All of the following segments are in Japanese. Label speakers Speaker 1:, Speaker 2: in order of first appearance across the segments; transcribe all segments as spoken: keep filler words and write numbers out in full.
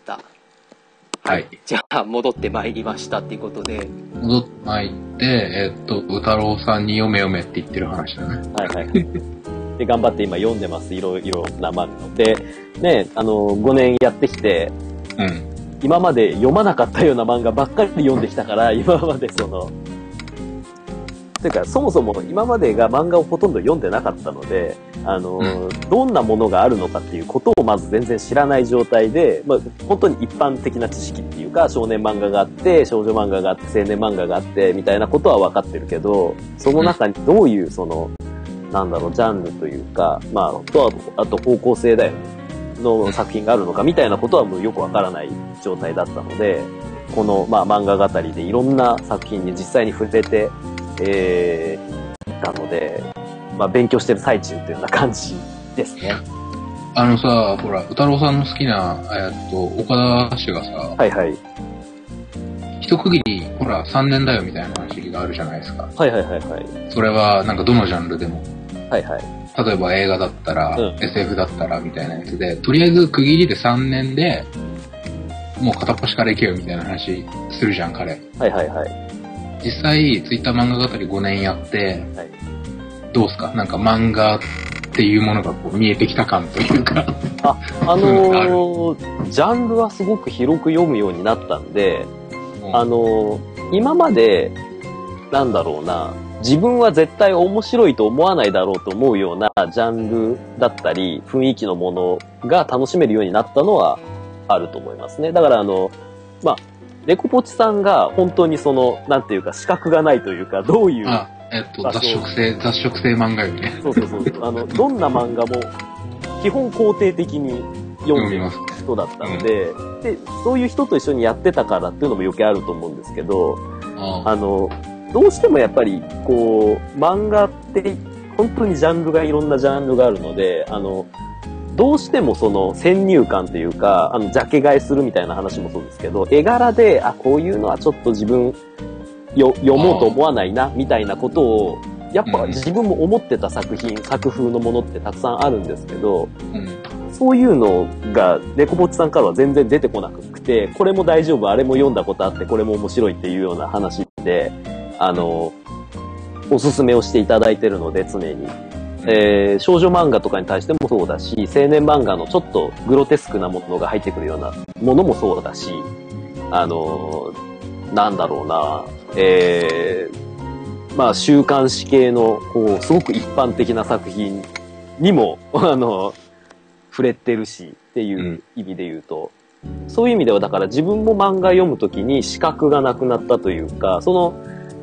Speaker 1: 。
Speaker 2: はい。
Speaker 1: じゃあ、戻ってまいりましたっていうことで。
Speaker 2: 戻ってまいって、えー、っと、宇太郎さんに読め読めって言ってる話だね。
Speaker 3: はいはい。で、頑張って今読んでます。いろいろな漫画で、ね、あの、ごねんやってきて、
Speaker 2: うん。
Speaker 3: 今まで読まなかったような漫画ばっかり読んできたから、今までその、というか、そもそも今までが漫画をほとんど読んでなかったので、あの、うん、どんなものがあるのかっていうことをまず全然知らない状態で、まあ、本当に一般的な知識っていうか、少年漫画があって、少女漫画があって、青年漫画があって、みたいなことは分かってるけど、その中にどういう、その、なんだろう、ジャンルというか、まあ、と、あと方向性だよね、の作品があるのかみたいなことはもうよく分からない状態だったので、この、まあ、漫画語りでいろんな作品に実際に触れて、えー、たので、まあ、勉強してる最中というような感じですね。
Speaker 2: あのさ、ほら、宇太郎さんの好きな、えっと、岡田氏がさ、
Speaker 3: はいはい。
Speaker 2: 一区切り、ほら、さんねんだよみたいな話があるじゃないですか。
Speaker 3: はいはいはいはい。
Speaker 2: それは、なんかどのジャンルでも。
Speaker 3: はいはい。
Speaker 2: 例えば映画だったら、
Speaker 3: うん、
Speaker 2: エスエフ だったらみたいなやつで、とりあえず区切りでさんねんで、もう片っ端から行けよみたいな話するじゃん、彼。
Speaker 3: はいはいはい。
Speaker 2: 実際、ツイッター漫画語りごねんやって、はい、どうすか？なんか漫画っていうものがこう見えてきた感というか。
Speaker 3: あ、あのー、ジャンルはすごく広く読むようになったんで、うん、あのー、今まで、なんだろうな、自分は絶対面白いと思わないだろうと思うようなジャンルだったり、雰囲気のものが楽しめるようになったのはあると思いますね。だからあの、まあ、ネコポチさんが本当にその、なんていうか、資格がないというか、どういう。
Speaker 2: あ、えっと、雑食性、雑食性漫画よね。
Speaker 3: そうそうそう。あの、どんな漫画も、基本肯定的に読んでる人だったので、うん、で、そういう人と一緒にやってたからっていうのも余計あると思うんですけど、あ, あの、どうしてもやっぱり、こう、漫画って、本当にジャンルがいろんなジャンルがあるので、あの、どうしてもその先入観というか、あの、ジャケ買いするみたいな話もそうですけど、絵柄で、あ、こういうのはちょっと自分、よ、読もうと思わないな、みたいなことを、やっぱ自分も思ってた作品、うん、作風のものってたくさんあるんですけど、うん、そういうのが、ネコポチさんからは全然出てこなくて、これも大丈夫、あれも読んだことあって、これも面白いっていうような話で、あの、おすすめをしていただいてるので、常に。えー、少女漫画とかに対してもそうだし、青年漫画のちょっとグロテスクなものが入ってくるようなものもそうだし、あのー、なんだろうな、えー、まあ週刊誌系の、こう、すごく一般的な作品にも、あの、触れてるしっていう意味で言うと、うん、そういう意味ではだから自分も漫画読むときに資格がなくなったというか、その、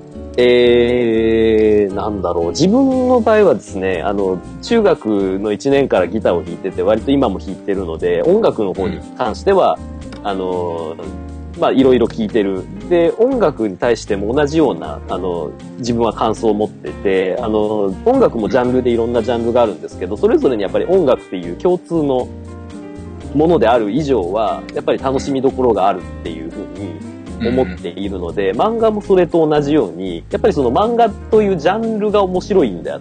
Speaker 3: えー、なんだろう。自分の場合はですね、あの、中学のいちねんからギターを弾いてて、割と今も弾いてるので、音楽の方に関しては、あの、まあ、いろいろ聴いてる。で、音楽に対しても同じような、あの、自分は感想を持ってて、あの、音楽もジャンルでいろんなジャンルがあるんですけど、それぞれにやっぱり音楽っていう共通のものである以上は、やっぱり楽しみどころがあるっていうふうに、思っているので、うん、漫画もそれと同じように、やっぱりその漫画というジャンルが面白いんであって、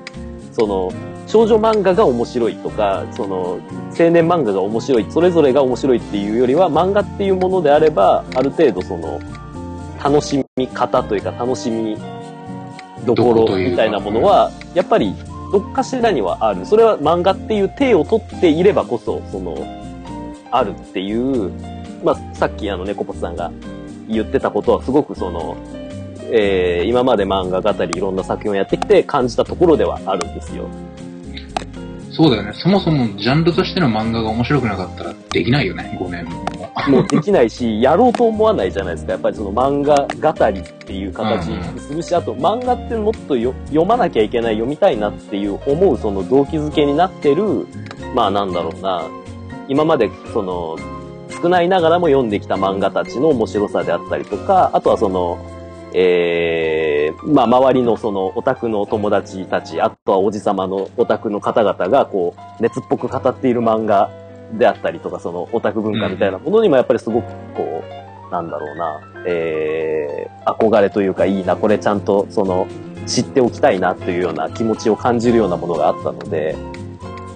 Speaker 3: その少女漫画が面白いとか、その青年漫画が面白い、それぞれが面白いっていうよりは、漫画っていうものであれば、ある程度その楽しみ方というか楽しみどころみたいなものは、やっぱりどっかしらにはある。それは漫画っていう体を取っていればこそ、その、あるっていう、まあ、さっきあの、ネコポツさんが言ってたことはすごくその、えー、今まで漫画語りいろんな作品をやってきて感じたところではあるんですよ。
Speaker 2: そうだよね。そもそもジャンルとしての漫画が面白くなかったらできないよね、ごねんも。
Speaker 3: もうできないし、やろうと思わないじゃないですか。やっぱりその漫画語りっていう形にするし、うんうん、あと漫画ってもっとよ読まなきゃいけない、読みたいなっていう思うその動機づけになってる、まあなんだろうな、今までその、少ないながらも読んできた漫画たちの面白さであったりとか、あとはその、えー、まあ周りのそのオタクの友達たち、あとはおじさまのオタクの方々がこう、熱っぽく語っている漫画であったりとか、そのオタク文化みたいなものにもやっぱりすごくこう、なんだろうな、えー、憧れというかいいな、これちゃんとその、知っておきたいなというような気持ちを感じるようなものがあったので、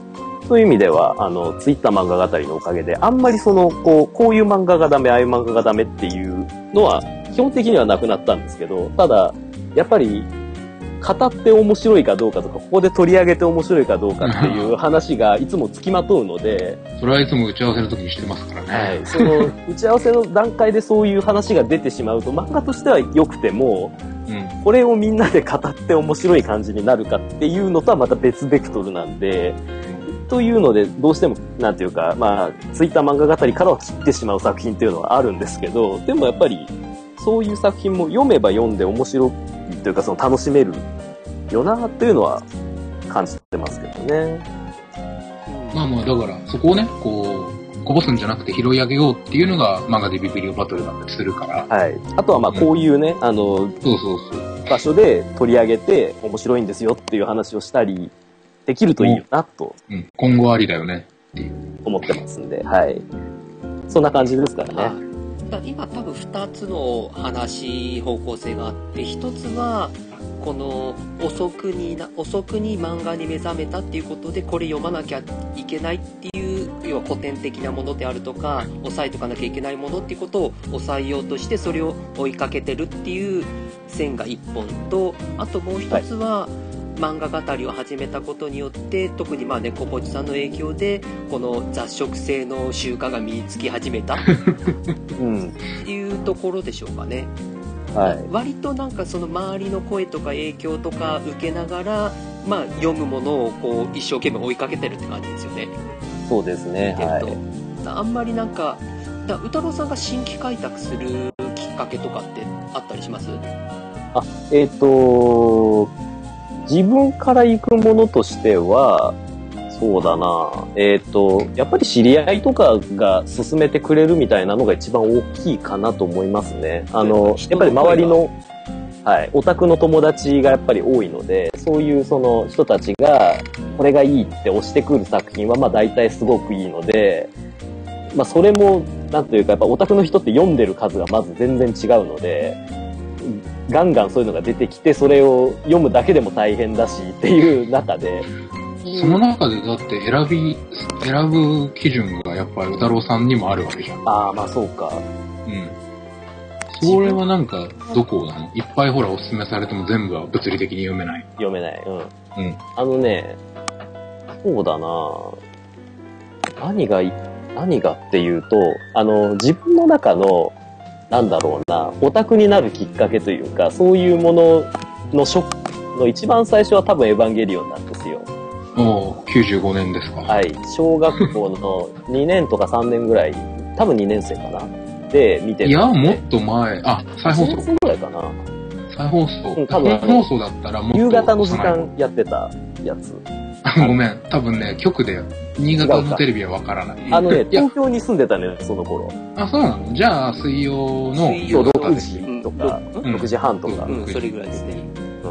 Speaker 3: そういう意味では、あの、ツイッター漫画語りのおかげで、あんまりその、こう、こういう漫画がダメ、ああいう漫画がダメっていうのは、基本的にはなくなったんですけど、ただ、やっぱり、語って面白いかどうかとか、ここで取り上げて面白いかどうかっていう話がいつも付きまとうので、
Speaker 2: それはいつも打ち合わせの時にしてますからね。
Speaker 3: はい。その、打ち合わせの段階でそういう話が出てしまうと、漫画としては良くても、うん、これをみんなで語って面白い感じになるかっていうのとはまた別ベクトルなんで、というので、どうしても、なんていうか、まあ、ツイッター漫画語りからは切ってしまう作品っていうのはあるんですけど、でもやっぱり、そういう作品も読めば読んで面白いというか、その楽しめるよなっていうのは感じてますけどね。
Speaker 2: まあまあ、だから、そこをね、こう、こぼすんじゃなくて拾い上げようっていうのが漫画でビビリオバトルだったりするから。
Speaker 3: はい。あとはまあ、こういうね、うん、あの、
Speaker 2: そうそうそう。
Speaker 3: 場所で取り上げて面白いんですよっていう話をしたり、できるといいよなと。
Speaker 2: うん。今後ありだよねっていう。
Speaker 3: 思ってますんで、はい。そんな感じですからね。
Speaker 1: 今多分ふたつの話方向性があって、ひとつはこの遅くにな遅くに漫画に目覚めたっていうことで、これ読まなきゃいけないっていう、要は古典的なものであるとか抑えとかなきゃいけないものっていうことを抑えようとして、それを追いかけてるっていう線がいっぽんと、あともうひとつは、はい、漫画語りを始めたことによって、特にまあ猫ぽちさんの影響でこの雑食性の習慣が身につき始めたっていうところでしょうかね。はい、割となんかその周りの声とか影響とか受けながら、まあ、読むものをこう一生懸命追いかけてるって感じですよね。
Speaker 3: そうですね。はい、
Speaker 1: あんまりなんかだ宇多郎さんが新規開拓するきっかけとかってあったりします？
Speaker 3: あ、えっと自分から行くものとしては、そうだな、えっと、やっぱり知り合いとかが勧めてくれるみたいなのが一番大きいかなと思いますね。あの、やっぱり周りの、はい、オタクの友達がやっぱり多いので、そういうその人たちが、これがいいって押してくる作品は、まあ大体すごくいいので、まあそれも、なんというか、やっぱオタクの人って読んでる数がまず全然違うので、ガンガンそういうのが出てきて、それを読むだけでも大変だしっていう中で。
Speaker 2: その中でだって選び、選ぶ基準がやっぱり宇多郎さんにもあるわけじゃん。
Speaker 3: ああ、まあそうか。
Speaker 2: うん。それはなんか、どこなの？いっぱいほらおすすめされても全部は物理的に読めない。
Speaker 3: 読めない。うん。
Speaker 2: うん。
Speaker 3: あのね、そうだな何がい、何がっていうと、あの、自分の中の、なんだろうな、オタクになるきっかけというか、そういうもののショックの一番最初は多分エヴァンゲリオンなんですよ。
Speaker 2: おー、きゅうじゅうごねんですか。
Speaker 3: はい。小学校のにねんとかさんねんぐらい、多分にねん生かなで見てる、ね。
Speaker 2: いや、もっと前、あ、再放送。
Speaker 3: いちねん生ぐらいかな。
Speaker 2: 再放送。
Speaker 3: うん、多分
Speaker 2: 本放送だったらもっと
Speaker 3: 夕方の時間やってたやつ。
Speaker 2: ごめん、多分ね、局で、新潟のテレビはわからない。
Speaker 3: あのね、東京に住んでたのよ、その頃。
Speaker 2: あ、そうなの？じゃあ、水曜の
Speaker 3: 水曜ろくじとか、うん、ろくじはんとか、
Speaker 1: うんうん、それぐらいですね。
Speaker 3: うん、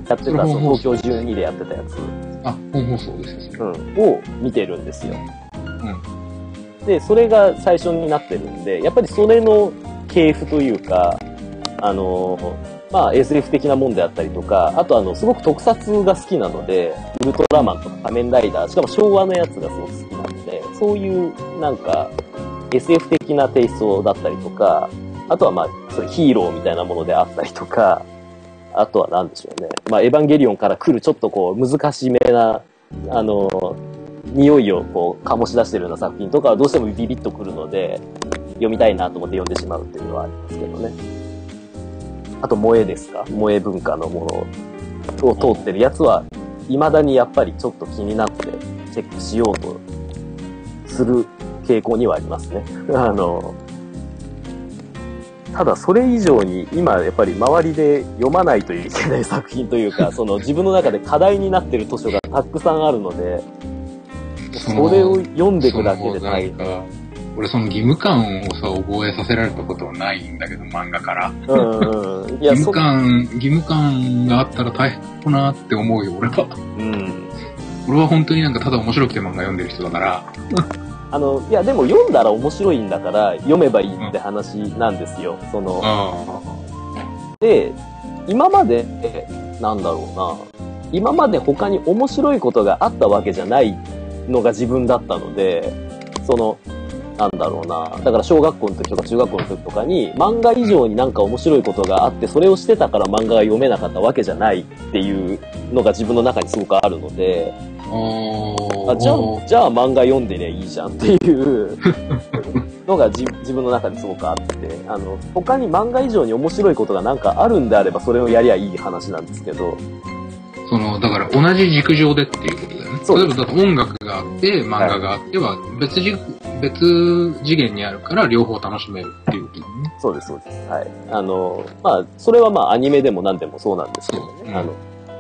Speaker 3: やってた、その東京じゅうにでやってたやつ。
Speaker 2: あ、本放送ですよ、
Speaker 3: うん、を見てるんですよ。
Speaker 2: うん。
Speaker 3: で、それが最初になってるんで、やっぱりそれの系譜というか、あのー、まあ エスエフ 的なもんであったりとか、あとあの、すごく特撮が好きなので、ウルトラマンとか仮面ライダー、しかも昭和のやつがすごく好きなので、そういうなんか エスエフ 的なテイストだったりとか、あとはまあ、そういうヒーローみたいなものであったりとか、あとはなんでしょうね。まあ、エヴァンゲリオンから来るちょっとこう、難しめな、あの、匂いをこう、醸し出してるような作品とかはどうしてもビビッと来るので、読みたいなと思って読んでしまうっていうのはありますけどね。あと、萌えですか？萌え文化のものを通ってるやつは、未だにやっぱりちょっと気になってチェックしようとする傾向にはありますね。あの、ただそれ以上に今やっぱり周りで読まないといけない作品というか、その自分の中で課題になってる図書がたくさんあるので、それを読んでいくだけで大変。
Speaker 2: 俺その義務感をさ、覚えさせられたことはないんだけど、漫画から。
Speaker 3: うんうん。いや、
Speaker 2: 義務感、義務感があったら大変だなって思うよ、俺は。
Speaker 3: うん。
Speaker 2: 俺は本当になんかただ面白くて漫画読んでる人だから。
Speaker 3: あの、いや、でも読んだら面白いんだから、読めばいいって話なんですよ。うん、その、で、今まで、なんだろうな、今まで他に面白いことがあったわけじゃないっのが自分だったので、その、なんだろうな。だから小学校の時とか中学校の時とかに漫画以上になんか面白いことがあって、それをしてたから漫画が読めなかったわけじゃないっていうのが自分の中にすごくあるので、あじゃあ、じゃあ漫画読んでりゃいいじゃんっていうのが自分の中ですごくあって、あの、他に漫画以上に面白いことがなんかあるんであればそれをやりゃいい話なんですけど、
Speaker 2: その、だから同じ軸上でっていうことだよね。例えばだから音楽があって、漫画があっては別軸、別次元にあるから両方楽しめるっていうことだね。
Speaker 3: そうです、そうです。はい。あの、まあ、それはまあアニメでも何でもそうなんですけどね。うん、あの、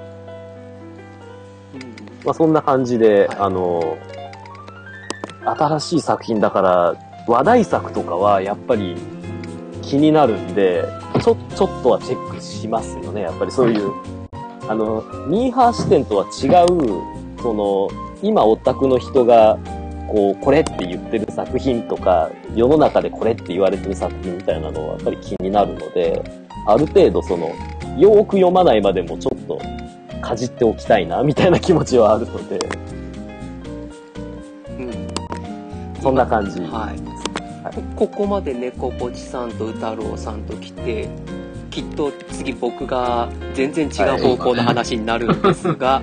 Speaker 3: まあそんな感じで、あの、新しい作品だから話題作とかはやっぱり気になるんで、ちょ、ちょっとはチェックしますよね。やっぱりそういう。あの、ミーハー視点とは違う、その、今オタクの人が、こう、これって言ってる作品とか、世の中でこれって言われてる作品みたいなのはやっぱり気になるので、ある程度その、よーく読まないまでもちょっと、かじっておきたいな、みたいな気持ちはあるので、うん。そんな感じ。はい。はい、
Speaker 1: ここまで猫ぽちさんと歌郎さんと来て、きっと次僕が全然違う方向の話になるんですが、はい、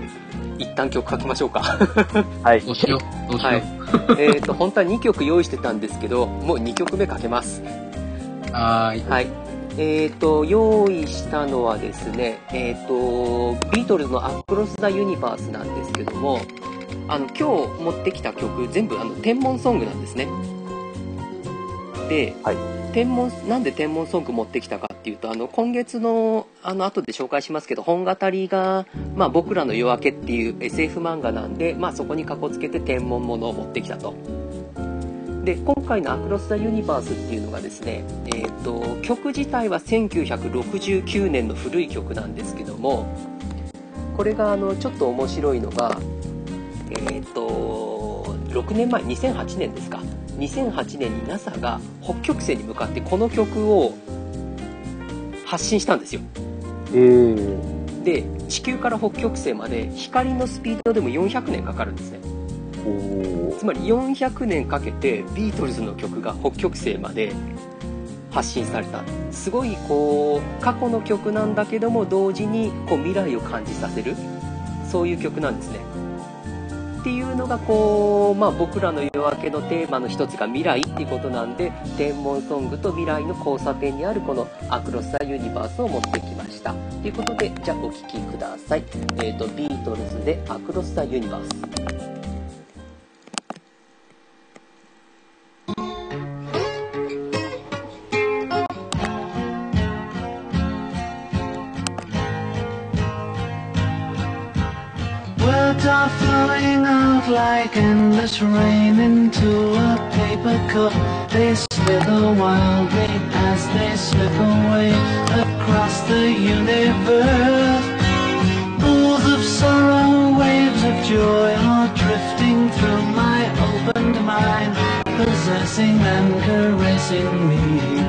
Speaker 1: 一旦曲書きましょうか。
Speaker 2: はい。どうしよう。どうしよう。はい、
Speaker 1: えっと、本当はにきょく用意してたんですけど、もうにきょくめ書けます。
Speaker 2: はーい。
Speaker 1: はい。えっと、用意したのはですね、えっと、ビートルズのアクロス・ザ・ユニバースなんですけども、あの、今日持ってきた曲、全部あの、天文ソングなんですね。で、はい、天文、なんで天文ソング持ってきたかっていうと、あの、今月の、あの、後で紹介しますけど、本語りが、まあ、僕らの夜明けっていう エスエフ 漫画なんで、まあ、そこにかこつけて天文ものを持ってきたと。で、今回のアクロス・ザ・ユニバースっていうのがですね、えっと、曲自体はせんきゅうひゃくろくじゅうきゅうねんの古い曲なんですけども、これが、あの、ちょっと面白いのが、えっと、ろくねんまえ、にせんはちねんですか。にせんはちねんに ナサ が北極星に向かってこの曲を発信したんですよ。
Speaker 3: えー、
Speaker 1: で、地球から北極星まで光のスピードでもよんひゃくねんかかるんですね。つまりよんひゃくねんかけてビートルズの曲が北極星まで発信された。すごいこう過去の曲なんだけども同時にこう未来を感じさせる、そういう曲なんですね。っていうのがこう、まあ、僕らの夜明けのテーマの一つが未来っていうことなんで、天文ソングと未来の交差点にあるこのアクロス・ザ・ユニバースを持ってきましたということで、じゃあお聴きください。えーとビートルズでアクロス・ザ・ユニバース。
Speaker 4: Are flowing out like endless rain into a paper cup. They slither wildly as they slip away across the universe. Pools of sorrow, waves of joy are drifting through my opened mind, possessing and caressing me.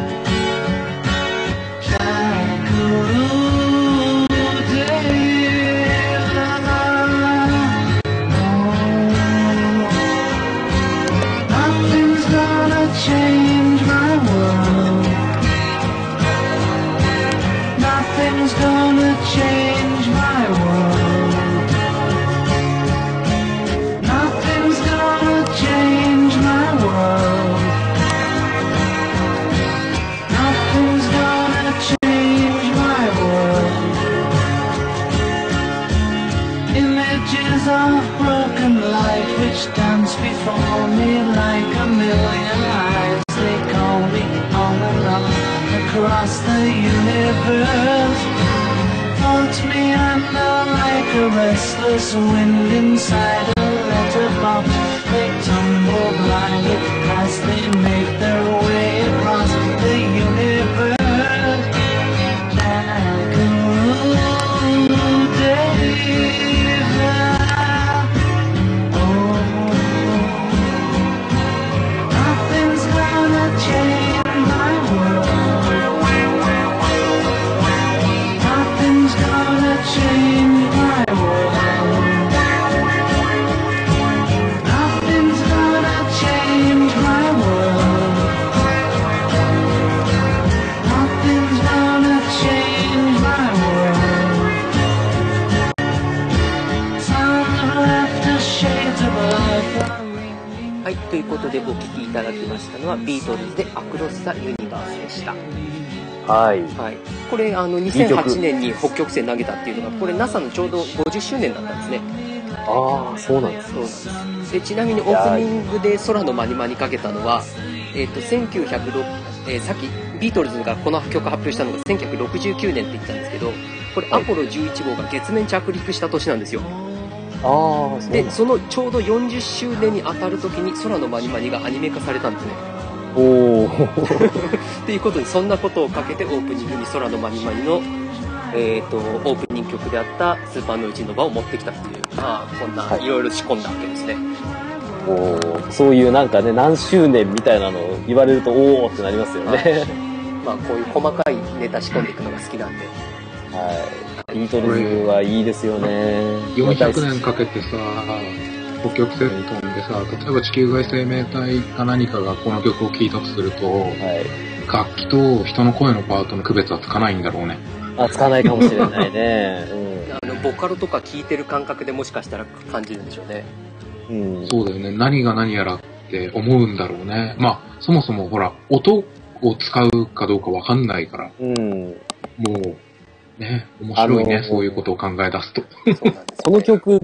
Speaker 4: Change my world. Nothing's gonna change my world. Nothing's gonna change my world. Nothing's gonna change my world. Images of broken life which dance before me like a million eyes. They call me on and on across the universe. Float me under like a restless wind inside a letterbox. They tumble blindly as they make their way across the universe. Like a rude day. Change my world.
Speaker 1: ただきましたのはビートルズでアクロス・ザ・ユニバースでした。
Speaker 3: はい、
Speaker 1: はい、これあのにせんはちねんに北極星投げたっていうのがこれ ナサ のちょうどごじゅっしゅうねんだったんですね。
Speaker 3: ああ、そうなんですね。
Speaker 1: そうなんです。でちなみにオープニングで空のマニマにかけたのは、えー、とせんきゅうひゃくろく、えー、さっきビートルズがこの曲発表したのがせんきゅうひゃくろくじゅうきゅうねんって言ったんですけど、これアポロじゅういち号が月面着陸した年なんですよ。
Speaker 3: ああ、
Speaker 1: でそのちょうどよんじゅっしゅうねんに当たる時に空のマニマニがアニメ化されたんですね。
Speaker 3: おお。
Speaker 1: っていうことでそんなことをかけてオープニングに空のマニマニの、えー、とオープニング曲であったスーパーノイジーノバを持ってきたっていう、まあこんないろいろ仕込んだわけですね。
Speaker 3: おー、そういうなんかね、何周年みたいなのを言われるとおーってなりますよね。
Speaker 1: まあこういう細かいネタ仕込んでいくのが好きなんで。
Speaker 3: はい。ビートルズはいいですよね。
Speaker 2: よんひゃくねんかけてさ、北極星に飛んでさ、例えば地球外生命体か何かがこの曲を聴いたとすると、はい、楽器と人の声のパートの区別はつかないんだろうね。
Speaker 3: あ、つかないかもしれないね。
Speaker 1: うん、あのボカロとか聴いてる感覚でもしかしたら感じるんでしょうね。
Speaker 2: うん、そうだよね。何が何やらって思うんだろうね。まあ、そもそもほら、音を使うかどうかわかんないから、うん、もう、ね、面白いね、あのー、そういうことを考え出すと。そうなんですね、
Speaker 3: この曲って、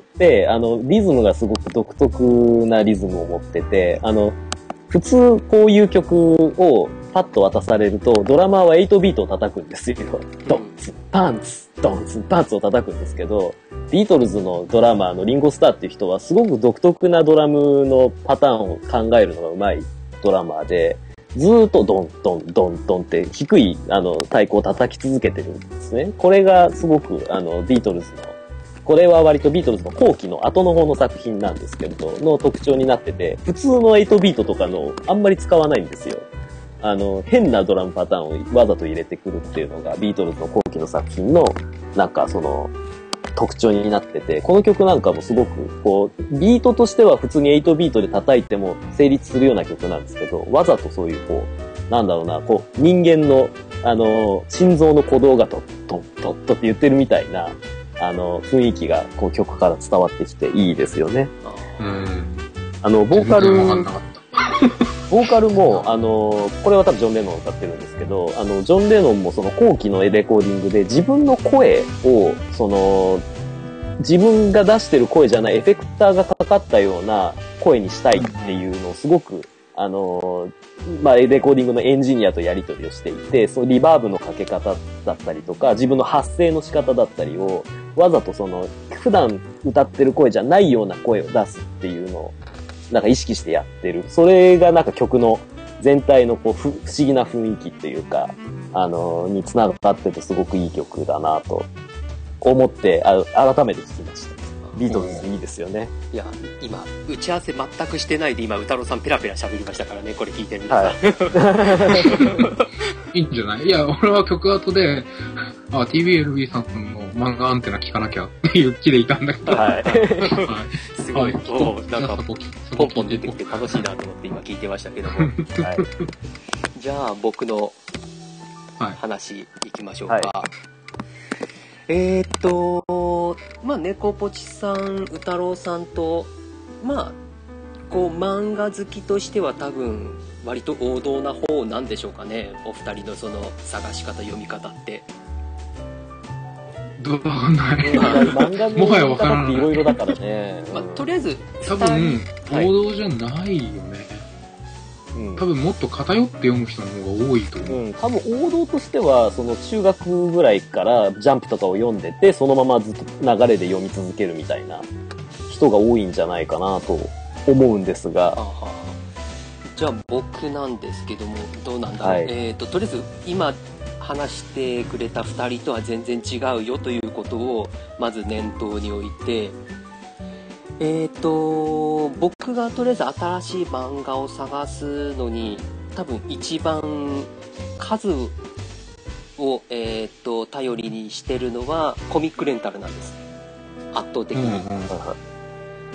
Speaker 3: あの、リズムがすごく独特なリズムを持ってて、あの、普通こういう曲をパッと渡されると、ドラマーははちビートを叩くんですよ。ドンツ、パンツ、ドンツ、パンツを叩くんですけど、ビートルズのドラマーのリンゴスターっていう人はすごく独特なドラムのパターンを考えるのが上手いドラマーで、ずーっとドンドンドンドンって低いあの太鼓を叩き続けてるんですね。これがすごくあのビートルズの、これは割とビートルズの後期の後の方の作品なんですけれど、の特徴になってて、普通のはちビートとかのあんまり使わないんですよ。あの、変なドラムパターンをわざと入れてくるっていうのがビートルズの後期の作品のなんかその特徴になってて、この曲なんかもすごくこうビートとしては普通にはちビートで叩いても成立するような曲なんですけど、わざとそういうこうなんだろうな、こう人間のあの心臓の鼓動がトットットットって言ってるみたいなあの雰囲気がこう曲から伝わってきていいですよね。うん。あのボーカルボーカルも、あの、これは多分ジョン・レノン歌ってるんですけど、あの、ジョン・レノンもその後期のレコーディングで自分の声を、その、自分が出してる声じゃないエフェクターがかかったような声にしたいっていうのをすごく、あの、まあ、レコーディングのエンジニアとやり取りをしていて、そのリバーブのかけ方だったりとか、自分の発声の仕方だったりを、わざとその、普段歌ってる声じゃないような声を出すっていうのを、なんか意識してやってる。それがなんか曲の全体のこう不、不思議な雰囲気っていうか、あのー、につながっててすごくいい曲だなと思って、あ改めて聞きました。ビートルズいいですよね。
Speaker 1: いや、今、打ち合わせ全くしてないで今、歌郎さんペラペラ喋りましたからね、これ聞いてみて。はい。
Speaker 2: いいんじゃない？いや、俺は曲後で、あ、ティービーエルビー さんの漫画アンテナ聞かなきゃっていう気でいたんだけど。はい。はい、
Speaker 1: すごい、おなんか、ポンポン出てきて楽しいなと思って今聞いてましたけども。はい。じゃあ、僕の話いきましょうか。はいはい、えーっと、まあ、猫ポチさん、歌郎さんと、まあ、こう、漫画好きとしては多分、割と王道な方なんでしょうかね。お二人のその探し方、読み方って。
Speaker 2: どうない。
Speaker 3: 漫画の読み方っていろいろだからね。
Speaker 1: まあ、とりあえず、
Speaker 2: 多分、王道じゃないよね。はい、多分もっと偏って読む人の方が多いと思う。うん、
Speaker 3: 多分王道としては、その中学ぐらいからジャンプとかを読んでて、そのままずっと流れで読み続けるみたいな人が多いんじゃないかなと思うんですが。あは
Speaker 1: じゃあ僕なんですけども、どうなんだろう。はい、えっと、とりあえず今話してくれたふたりとは全然違うよということをまず念頭に置いて、えっと、僕がとりあえず新しい漫画を探すのに多分一番数を、えっと、頼りにしてるのはコミックレンタルなんです。圧倒的に。うんうん、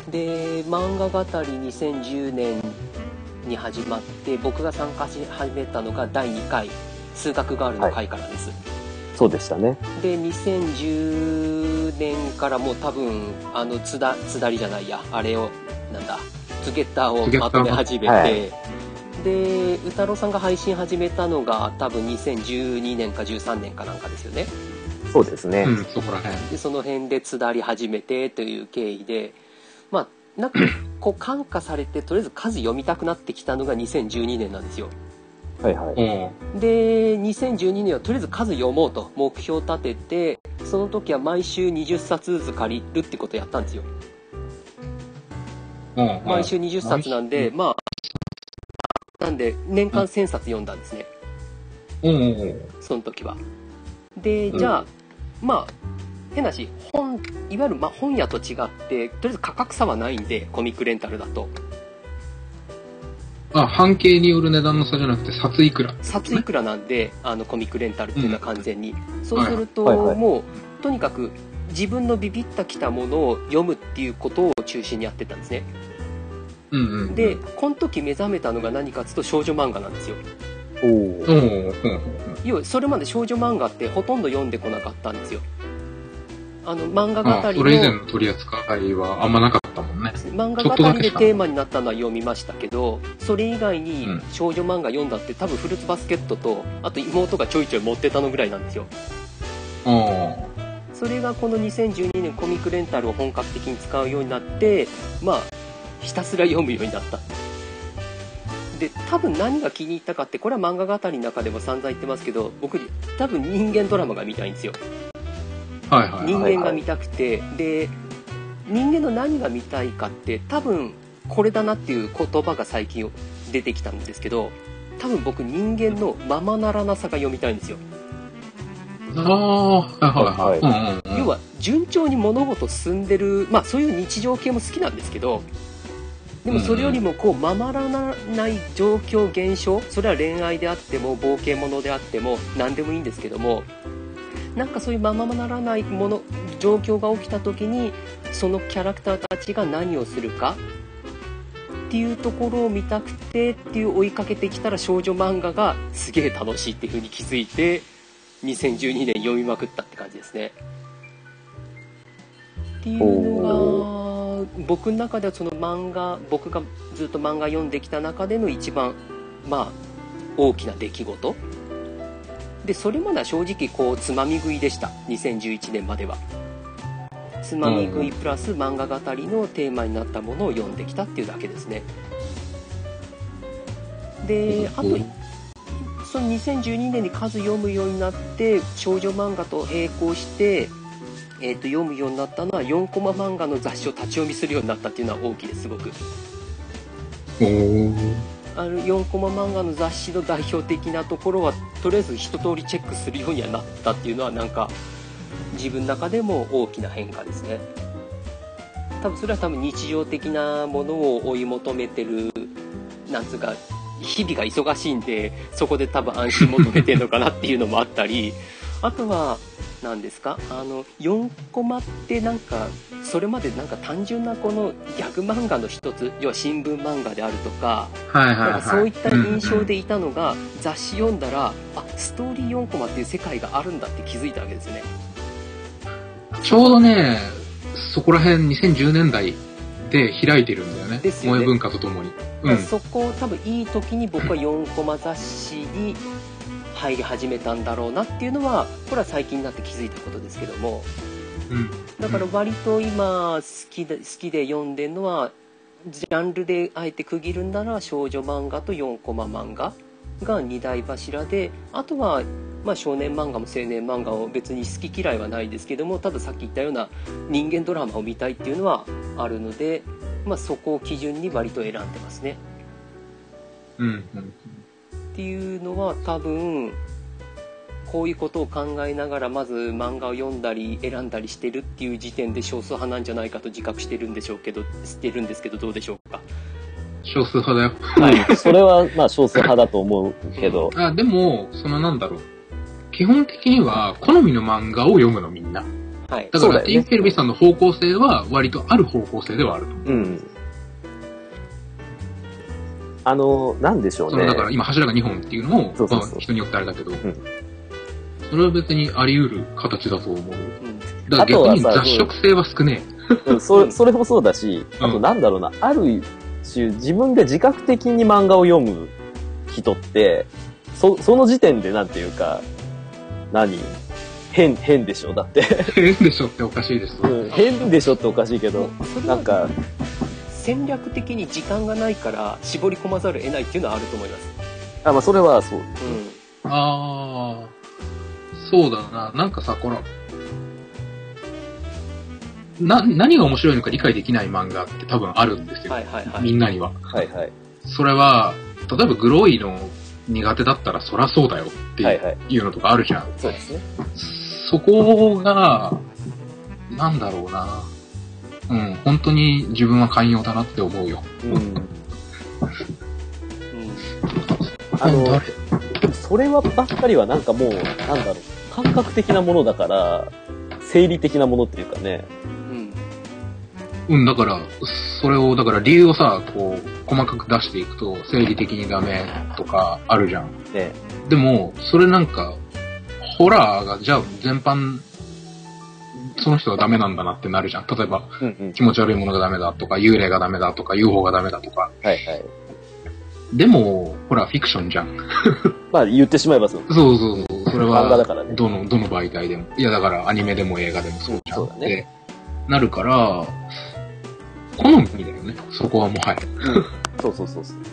Speaker 1: で、漫画語りにせんじゅうねんに始まって僕が参加し始めたのがだいにかい数学ガールの回からです。はい、
Speaker 3: そうでしたね。
Speaker 1: で、にせんじゅうねんからもう多分あのつだつだりじゃないやあれをなんだツゲッターをまとめ始めて、はい、 で宇太郎さんが配信始めたのが多分にせんじゅうにねんかじゅうさんねんかなんかですよね。
Speaker 3: そうですね、
Speaker 2: うん、そこら辺
Speaker 1: でその辺でつだり始めてという経緯で、まあなんかこう感化されてとりあえず数読みたくなってきたのがにせんじゅうにねんなんですよ。
Speaker 3: はいはい。
Speaker 1: でにせんじゅうにねんはとりあえず数読もうと目標を立てて、その時は毎週にじゅっさつずつ借りるってことをやったんですよ。毎週にじゅっさつなんで、まあなんで年間せんさつ読んだんですね。その時は。でじゃあまあ変なし本いわゆるまあ本屋と違ってとりあえず価格差はないんで、コミックレンタルだと。
Speaker 2: あ、半径による値段の差じゃなくて札いくら、ね、
Speaker 1: 札いくらなんで、あのコミックレンタルっていうのは完全に、うん、そうすると、はいはいはい、もうとにかく自分のビビったきたものを読むっていうことを中心にやってたんですね。
Speaker 2: うんうんうん、
Speaker 1: でこの時目覚めたのが何かっていうと少女漫画なんですよ。
Speaker 3: おお。
Speaker 1: 要はそれまで少女漫画ってほとんど読んでこなかったんですよ。あの漫画語りの、
Speaker 2: ああそれ以前の取り扱いはあんまなかったもんね。
Speaker 1: 漫画語りでテーマになったのは読みましたけど、それ以外に少女漫画読んだって多分フルーツバスケットとあと妹がちょいちょい持ってたのぐらいなんですよ。
Speaker 2: あ
Speaker 1: それがこのにせんじゅうにねんコミックレンタルを本格的に使うようになって、まあひたすら読むようになった。で多分何が気に入ったかって、これは漫画語りの中でも散々言ってますけど、僕多分人間ドラマが見たいんですよ。
Speaker 2: はいはいはい、
Speaker 1: 人間が見たくて、で人間の何が見たいかって多分これだなっていう言葉が最近出てきたんですけど、多分僕人間のままならなさが読みたいんですよ。
Speaker 2: ああはいはいはい。
Speaker 1: 要は順調に物事進んでる、まあそういう日常系も好きなんですけど、でもそれよりもこうままらない状況現象、それは恋愛であっても冒険物であっても何でもいいんですけども、なんかそういうままならないもの状況が起きた時にそのキャラクターたちが何をするかっていうところを見たくてっていう追いかけてきたら、少女漫画がすげえ楽しいっていう風に気づいてにせんじゅうにねん読みまくったって感じですね。っていうのが僕の中ではその漫画、僕がずっと漫画読んできた中での一番まあ大きな出来事で、それまでは正直こうつまみ食いでした。にせんじゅういちねんまではつまみ食いプラス漫画語りのテーマになったものを読んできたっていうだけですね。であとそのにせんじゅうにねんに数読むようになって少女漫画と並行して、えー、と読むようになったのはよんコマ漫画の雑誌を立ち読みするようになったっていうのは大きいです。すごくあのよんコマ漫画の雑誌の代表的なところはとりあえず一通りチェックするようにはなったっていうのは、なんか自分の中でも大きな変化ですね。多分それは多分日常的なものを追い求めてる、なんつうか日々が忙しいんでそこで多分安心求めてるのかなっていうのもあったり、あとは何ですか、あのよんコマってなんかそれまでなんか単純なこのギャグ漫画の一つ、要は新聞漫画であるとか、
Speaker 2: はいはいはい、
Speaker 1: なんかそういった印象でいたのが、うんうん、雑誌読んだらあストーリーよんコマっていう世界があるんだって気づいたわけですよね。
Speaker 2: ちょうどねそこら辺にせんじゅうねんだいで開いてるんだよね。ですよね、萌え文化とともに、
Speaker 1: うん、そこ多分いい時に僕はよんコマ雑誌に入り始めたんだろうなっていうのは、これは最近になって気づいたことですけども、
Speaker 2: うん、
Speaker 1: だから割と今好きで好きで読んでるのは、ジャンルであえて区切るんなら少女漫画とよんコマ漫画がに大柱で、あとはまあ少年漫画も青年漫画も別に好き嫌いはないですけども、たださっき言ったような人間ドラマを見たいっていうのはあるので、まあ、そこを基準に割と選んでますね。
Speaker 2: うんうん、
Speaker 1: っていうのは多分こういうことを考えながらまず漫画を読んだり選んだりしてるっていう時点で少数派なんじゃないかと自覚してるんでしょうけどしてるんですけどどうでしょうか。
Speaker 2: 少数派だよ。
Speaker 3: はい、それはまあ少数派だと思うけど、
Speaker 2: うん、あでもそのなんだろう、基本的には好みの漫画を読むのみんな。
Speaker 1: はい、
Speaker 2: だからティンケルビさんの方向性は割とある方向性ではあると思う。
Speaker 3: うん。あのなんでしょうね。
Speaker 2: そのだから今柱がにほんっていうのも
Speaker 3: そうそうそう、
Speaker 2: まあ、人によってあれだけど、うん、
Speaker 3: そ
Speaker 2: れは別にあり得る形だと思う。うん、だから逆に雑食性は少ね
Speaker 3: え。うん、それそれもそうだし、あとなんだろうな、ある種自分で自覚的に漫画を読む人って、そ、その時点でなんていうか、何変、変でしょだって。
Speaker 2: 変でしょっておかしいです。
Speaker 3: うん、変でしょっておかしいけど、なんか、
Speaker 1: 戦略的に時間がないから絞り込まざるを得ないっていうのはあると思います。
Speaker 3: あ、まあそれはそう。うん。
Speaker 2: ああ、そうだな。なんかさ、この、な、何が面白いのか理解できない漫画って多分あるんですよ。
Speaker 1: はいはいはい。
Speaker 2: みんなには。
Speaker 3: はいはい。
Speaker 2: それは、例えばグロいの苦手だったらそらそうだよっていう、はいはい、いうのとかあるじゃん。
Speaker 3: そうですね。
Speaker 2: そこが、なんだろうな。うん、本当に自分は寛容だなって思うよ。うん。うん、
Speaker 3: あの、それはばっかりはなんかもう、なんだろう、感覚的なものだから、生理的なものっていうかね。
Speaker 2: うん、だから、それを、だから理由をさ、こう、細かく出していくと、生理的にダメとかあるじゃん。
Speaker 3: ね、
Speaker 2: でも、それなんか、ホラーが、じゃあ全般、その人がダメなんだなってなるじゃん。例えば、うんうん、気持ち悪いものがダメだとか、幽霊がダメだとか、ユーフォー がダメだとか。
Speaker 3: はいはい。
Speaker 2: でも、ほら、フィクションじゃん。
Speaker 3: まあ、言ってしまえばそう。
Speaker 2: そうそうそう。それは、
Speaker 3: 漫画だからね。
Speaker 2: どの、どの媒体でも。いや、だから、アニメでも映画でもそうじゃん。そうだね。なるから、好みだよね。そこはもはや。
Speaker 3: うん、そうそうそうそう。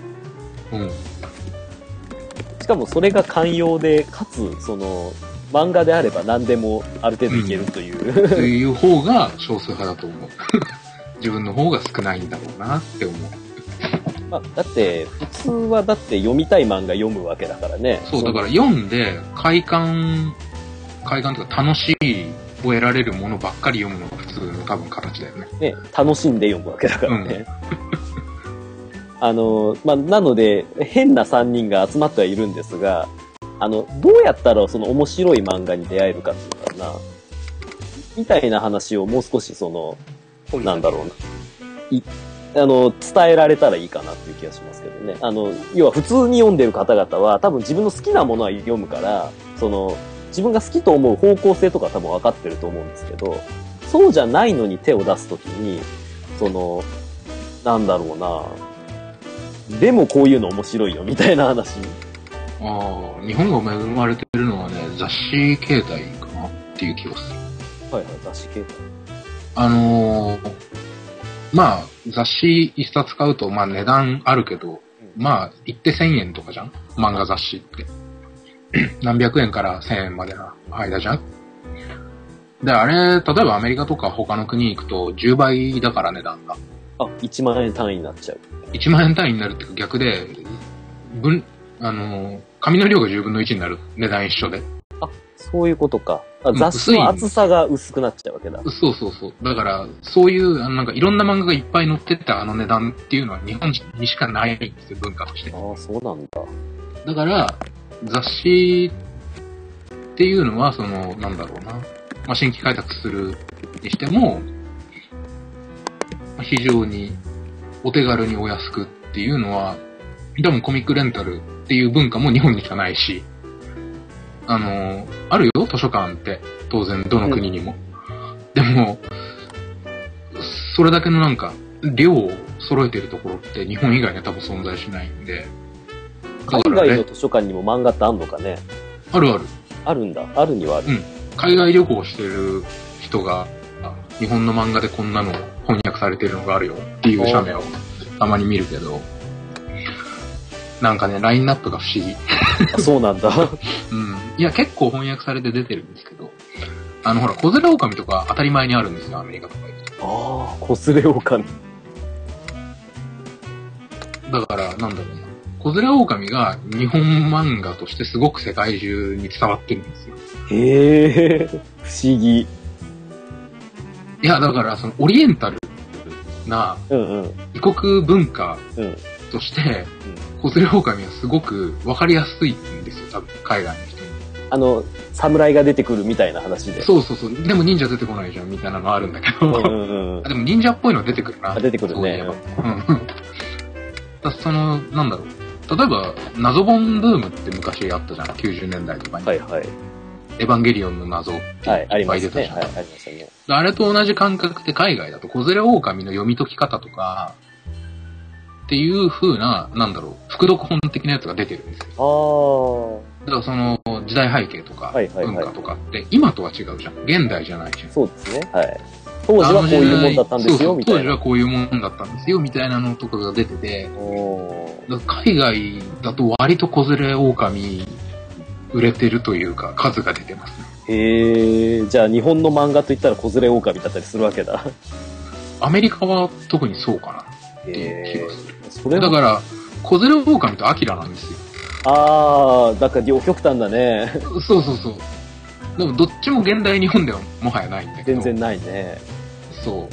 Speaker 2: うん。
Speaker 3: しかもそれが寛容で、かつ、その、漫画であれば何でもある程度いけるという。
Speaker 2: うん、という方が少数派だと思う。自分の方が少ないんだろうなって思う。
Speaker 3: まあ、だって、普通はだって読みたい漫画読むわけだからね。
Speaker 2: そう、だから読んで、快感、快感というか楽しいを得られるものばっかり読むのが普通の多分形だよね。
Speaker 3: ね、楽しんで読むわけだからね。うん、あの、まあ、なので、変なさんにんが集まってはいるんですが、あの、どうやったらその面白い漫画に出会えるかっていうかな、みたいな話をもう少しその、なんだろうな。いあの、伝えられたらいいかなっていう気がしますけどね。あの、要は普通に読んでる方々は多分自分の好きなものは読むから、その、自分が好きと思う方向性とか多分分かってると思うんですけど、そうじゃないのに手を出すときに、その、なんだろうな、でもこういうの面白いよみたいな話。
Speaker 2: ああ、日本が恵まれてるのはね、雑誌形態かなっていう気がする。
Speaker 3: はいはい、雑誌形態。
Speaker 2: あのー、まあ、雑誌一冊買うと、まあ値段あるけど、うん、まあ、言ってせんえんとかじゃん漫画雑誌って。何百円からせんえんまでの間じゃんで、あれ、例えばアメリカとか他の国行くとじゅうばいだから値段が。
Speaker 3: あ、いちまんえん単位になっちゃう。
Speaker 2: いちまんえん単位になるっていうか逆で、分、あのー、紙の量がじゅうぶんのいちになる。値段一緒で。
Speaker 3: あ、そういうことか。あ、雑誌の厚さが薄くなっちゃうわけだ。
Speaker 2: そうそうそう。だから、そういう、あのなんかいろんな漫画がいっぱい載ってったあの値段っていうのは日本にしかないんですよ、文化として。
Speaker 3: ああ、そうなんだ。
Speaker 2: だから、雑誌っていうのは、その、なんだろうな。まあ、新規開拓するにしても、非常にお手軽にお安くっていうのは、多分コミックレンタルっていう文化も日本にしかないし、あの、あるよ、図書館って。当然、どの国にも。うん、でも、それだけのなんか、量を揃えてるところって日本以外には多分存在しないんで。
Speaker 3: 海外の図書館にも漫画ってあんのかね？
Speaker 2: あるある。
Speaker 3: あるんだ。あるにはある。
Speaker 2: うん。海外旅行してる人が、日本の漫画でこんなの翻訳されてるのがあるよっていう写メをたまに見るけど、なんかね、ラインナップが不思議。
Speaker 3: そうなんだ。
Speaker 2: うん。いや、結構翻訳されて出てるんですけど、あの、ほら、子連れ狼とか当たり前にあるんですよ、アメリカとか行くと。
Speaker 3: ああ、子連れ狼。
Speaker 2: だから、なんだろうな。子連れ狼が日本漫画としてすごく世界中に伝わってるんですよ。
Speaker 3: へえ、不思議。い
Speaker 2: や、だから、その、オリエンタルな、異国文化として、うんうん子連れ狼はすごく分かりやすいんですよ、多分、海外の人に。
Speaker 3: あの、侍が出てくるみたいな話で。
Speaker 2: そうそうそう。でも忍者出てこないじゃん、みたいなのあるんだけど。うんうんうん、でも忍者っぽいの出てくるな。
Speaker 3: 出てくるね。
Speaker 2: うん。だその、なんだろう。例えば、謎本ブームって昔あったじゃん、きゅうじゅうねんだいとかに。
Speaker 3: はいはい。
Speaker 2: エヴァンゲリオンの謎っていっぱい出たじゃん。
Speaker 3: はい、ありますね。はい、ありましたね。
Speaker 2: あれと同じ感覚で海外だと、子連れ狼の読み解き方とか、っっていう風な、なんだろう、副読本的なやつが出てるんですよ。ああ。だからその、時代背景とか、文化とかって、今とは違うじゃん。現代じゃないじゃん。
Speaker 3: そうですね。はい。当時はこういうもんだったんですよ、みたいな。
Speaker 2: 当時はこういうもんだったんですよ、みたいなのとかが出てて、海外だと割と子連れ狼売れてるというか、数が出てますね。
Speaker 3: へえ、じゃあ日本の漫画といったら子連れ狼だったりするわけだ。
Speaker 2: アメリカは特にそうかなっていう気がする。それだから、子連れ狼とアキラなんですよ。
Speaker 3: あー、だから両極端だね。
Speaker 2: そうそうそう。でもどっちも現代日本ではもはやないんだけど。
Speaker 3: 全然ないね。
Speaker 2: そう。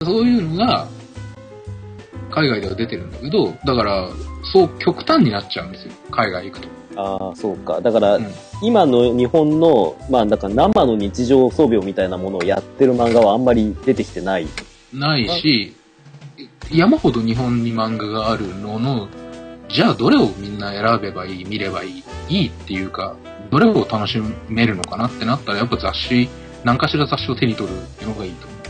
Speaker 2: そういうのが、海外では出てるんだけど、だから、そう極端になっちゃうんですよ。海外行くと。
Speaker 3: ああ、そうか。だから、うん、今の日本の、まあ、だから生の日常装備みたいなものをやってる漫画はあんまり出てきてない。
Speaker 2: ないし、山ほど日本に漫画があるのの、じゃあどれをみんな選べばいい、見ればいい、いいっていうか、どれを楽しめるのかなってなったら、やっぱ雑誌、何かしら雑誌を手に取るっていうのがいいと思う。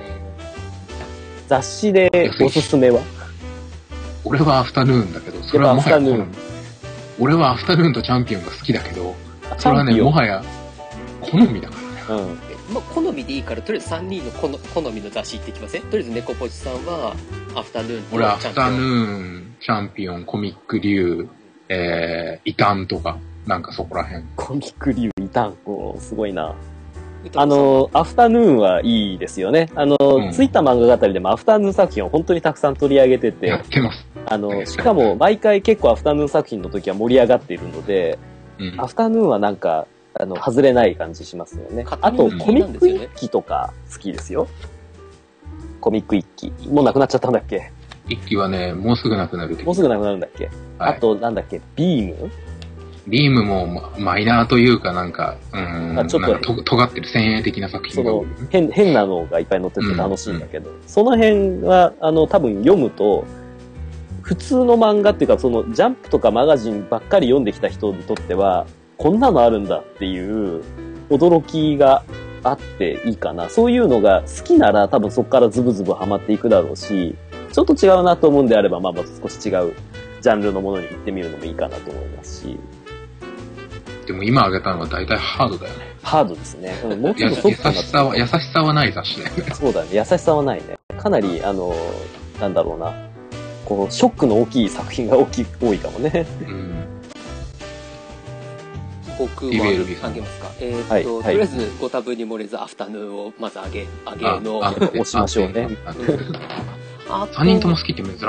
Speaker 3: 雑誌でおすすめは？
Speaker 2: 俺はアフタヌーンだけど、それはもはや好み。俺はアフタヌーンとチャンピオンが好きだけど、それはね、もはや好みだからね。
Speaker 1: うん。まあ、好みでいいから、とりあえずさんにんの好みの雑誌行ってきません？とりあえず猫ポチさんは、アフタヌーンとチャンピオン。
Speaker 2: 俺はアフタヌーン、チャンピオン、コミックリュウ、えー、異端とか、なんかそこら辺。
Speaker 3: コミックリュウ、異端、おー、すごいな。あの、アフタヌーンはいいですよね。あの、うん、ツイッター漫画語でもアフタヌーン作品を本当にたくさん取り上げてて。
Speaker 2: やってます。
Speaker 3: あの、しかも毎回結構アフタヌーン作品の時は盛り上がっているので、うん、アフタヌーンはなんか、あの、外れない感じしますよね。あと、コミック一揆とか好きですよ。コミック一揆。もうなくなっちゃったんだっけ？
Speaker 2: 一揆はね、もうすぐなくなる。
Speaker 3: もうすぐなくなるんだっけ？はい、あと、なんだっけ？ビーム？
Speaker 2: ビームもマイナーというかなんか、うん、ちょっとと尖ってる先鋭的な作品が多い、ね、
Speaker 3: その変、変なのがいっぱい載ってて楽しいんだけど、うんうん、その辺は、あの、多分読むと、普通の漫画っていうか、その、ジャンプとかマガジンばっかり読んできた人にとっては、こんなのあるんだっていう驚きがあっていいかな。そういうのが好きなら多分そこからズブズブハマっていくだろうし、ちょっと違うなと思うんであれば、まあまあ少し違うジャンルのものに行ってみるのもいいかなと思いますし。
Speaker 2: でも今挙げたのは大体ハードだよね。
Speaker 3: ハードですね。うん、もうちょっと
Speaker 2: ソフトな優しさは、優しさはない雑誌だよね。
Speaker 3: そうだね。優しさはないね。かなり、あの、なんだろうな。こう、ショックの大きい作品が大きい、多いかもね。うん。
Speaker 1: 僕はあげますか。えー、っと、はいはい、とりあえずご多分に漏れずアフタヌーンをまずあげ、あげの。
Speaker 3: 押しましょうね。
Speaker 2: さんにんとも好きって珍しい。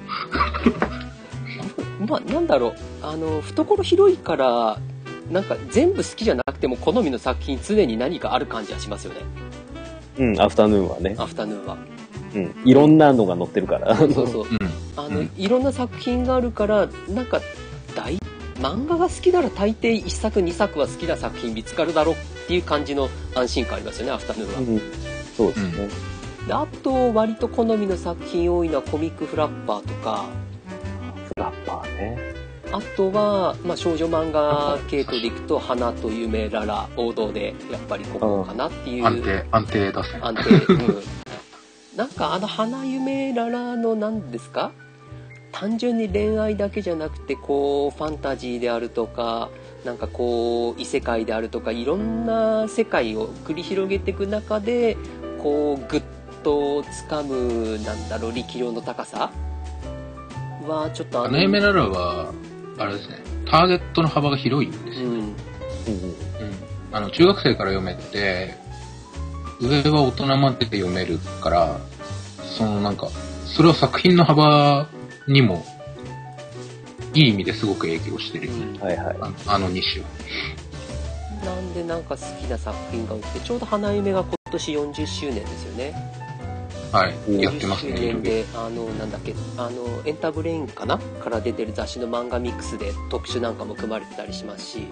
Speaker 1: まあ、なんだろう。あの、懐広いから、なんか全部好きじゃなくても好みの作品常に何かある感じはしますよね。
Speaker 3: うん、アフタヌーンはね。
Speaker 1: アフタヌーンは。
Speaker 3: うん、いろんなのが載ってるから。
Speaker 1: そうそう。うん、あの、うん、いろんな作品があるから、なんか大漫画が好きなら大抵いっさくにさくは好きな作品見つかるだろうっていう感じの安心感ありますよね、アフタヌーンは。うん、
Speaker 3: そうですね。
Speaker 1: で、あと割と好みの作品多いのはコミックフラッパーとか。
Speaker 3: フラッパーね。
Speaker 1: あとは、まあ、少女漫画系統でいくと、花と夢ララ、王道で、やっぱりここかなっていう。
Speaker 2: 安定、安定だせ。
Speaker 1: 安定、うん。なんかあの花夢ララの何ですか？単純に恋愛だけじゃなくて、こう、ファンタジーであるとか、なんかこう、異世界であるとか、いろんな世界を繰り広げていく中で、こう、ぐっと掴む、なんだろう、力量の高さは、ちょっとあの。
Speaker 2: 花夢ララは、あれですね、ターゲットの幅が広いんですよ。うんうんうん、あの中学生から読めて、上は大人まで読めるから、そのなんか、それは作品の幅にも、いい意味ですごく影響してるよね。うん、はいはい。あ, あのに種は。
Speaker 1: なんでなんか好きな作品が多くて、ちょうど花夢が今年よんじゅっしゅうねんですよね。
Speaker 2: はい、やってますね。
Speaker 1: よんじゅっしゅうねんで、あの、なんだっけ、あの、エンタブレインかなから出てる雑誌の漫画ミックスで特集なんかも組まれてたりしますし、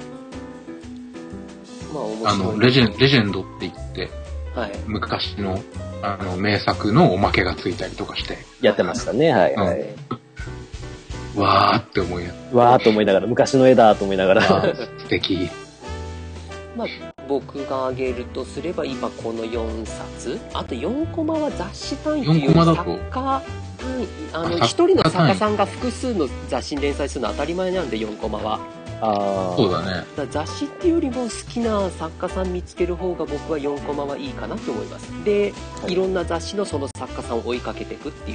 Speaker 1: まあ面白い。
Speaker 2: あの、レジェン、レジェンドって言って、はい、昔の、あの、名作のおまけがついたりとかして。
Speaker 3: やってましたね、はい、はい。
Speaker 2: うん、わーって思いなが
Speaker 3: ら。わーって思いながら、昔の絵だと思いながら。
Speaker 2: 素敵。
Speaker 1: まあ、僕が挙げるとすれば今このよんさつ、あとよんコマは雑誌単位というより作家あの一人の作家さんが複数の雑誌に連載するのは当たり前なんで、よんコマは。
Speaker 2: ああ、そうだね。
Speaker 1: だ雑誌っていうよりも好きな作家さん見つける方が僕はよんコマはいいかなと思います。で、はい、いろんな雑誌のその作家さんを追いかけていくっていう。